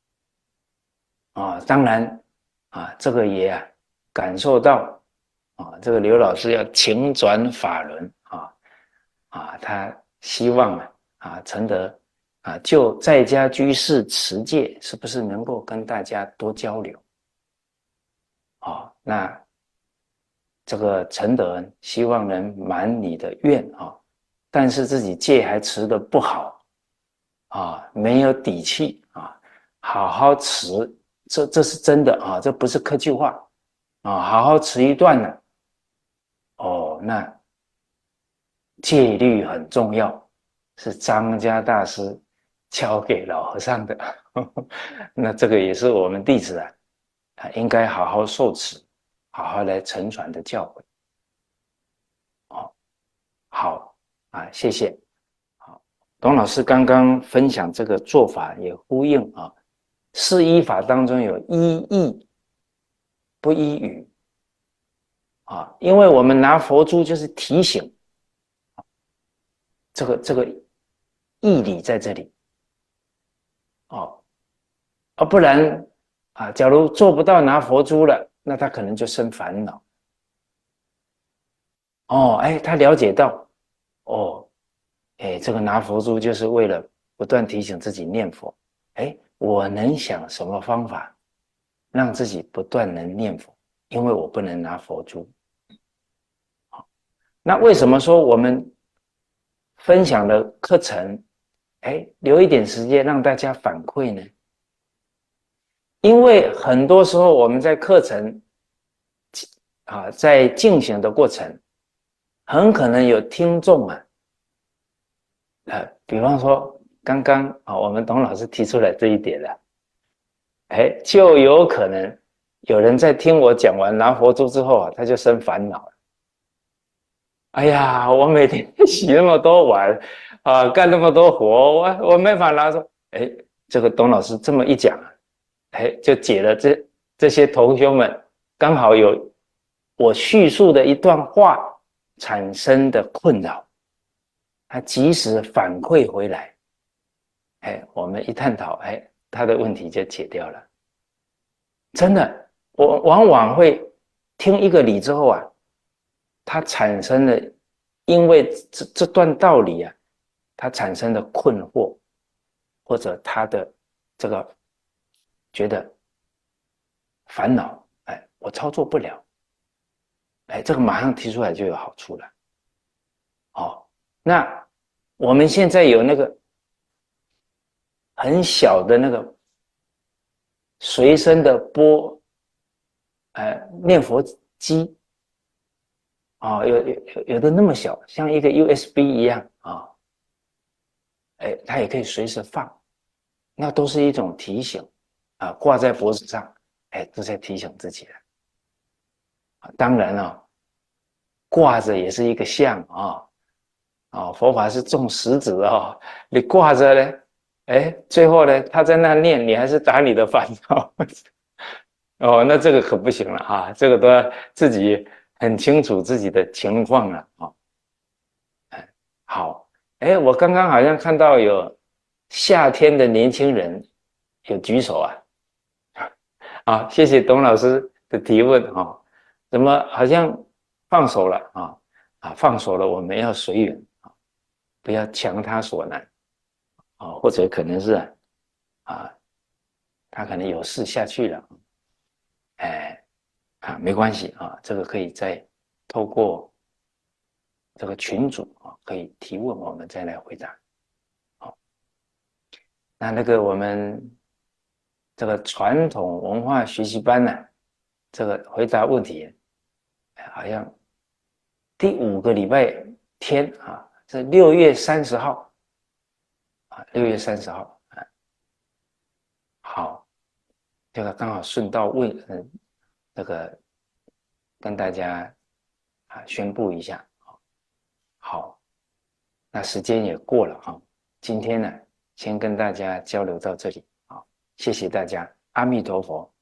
当然这个也感受到这个刘老师要请转法轮他希望承德就在家居士持戒是不是能够跟大家多交流那这个承德希望能满你的愿但是自己戒还持得不好没有底气好好持这是真的这不是客气话好好持一段呢那戒律很重要，是张家大师教给老和尚的那这个也是我们弟子应该好好受持，好好来承传的教诲好谢谢董老师刚刚分享这个做法也呼应四依法当中有依义不依语因为我们拿佛珠就是提醒这个义理在这里不然假如做不到拿佛珠了，那他可能就生烦恼他了解到这个拿佛珠就是为了不断提醒自己念佛我能想什么方法让自己不断能念佛，因为我不能拿佛珠那为什么说我们分享的课程留一点时间让大家反馈呢？因为很多时候我们在课程在进行的过程很可能有听众比方说刚刚我们董老师提出来这一点了就有可能有人在听我讲完拿佛珠之后他就生烦恼了哎呀我每天洗那么多碗啊，干那么多活，我没法拿出。哎，这个董老师这么一讲，哎，就解了这些同学们刚好有我叙述的一段话产生的困扰，他及时反馈回来，哎，我们一探讨，哎，他的问题就解掉了。真的，我往往会听一个理之后啊，他产生了，因为这段道理啊，他产生的困惑，或者他的这个觉得烦恼，哎，我操作不了，哎，这个马上提出来就有好处了。哦，那我们现在有那个很小的那个随身的念佛机啊、有的那么小，像一个 USB 一样啊，哎，它也可以随时放，那都是一种提醒啊，挂在脖子上，哎，都在提醒自己了。当然了、哦，挂着也是一个相啊。佛法是重实质哦，你挂着呢，哎，最后呢，他在那念，你还是打你的烦恼，哦，那这个可不行了啊，这个都要自己很清楚自己的情况了啊。好，哎，我刚刚好像看到有夏天的年轻人有举手啊，啊，谢谢董老师的提问啊，怎么好像放手了放手了，我们要随缘啊，不要强他所难啊，或者可能是他可能有事下去了，哎没关系啊，这个可以再透过这个群组可以提问，我们再来回答。好，那个我们这个传统文化学习班呢，这个回答问题，好像第5个礼拜天啊，是6月30号6月30号好，这个刚好顺道问，这个跟大家宣布一下，好，那时间也过了哈，今天呢，先跟大家交流到这里，好，谢谢大家，阿弥陀佛。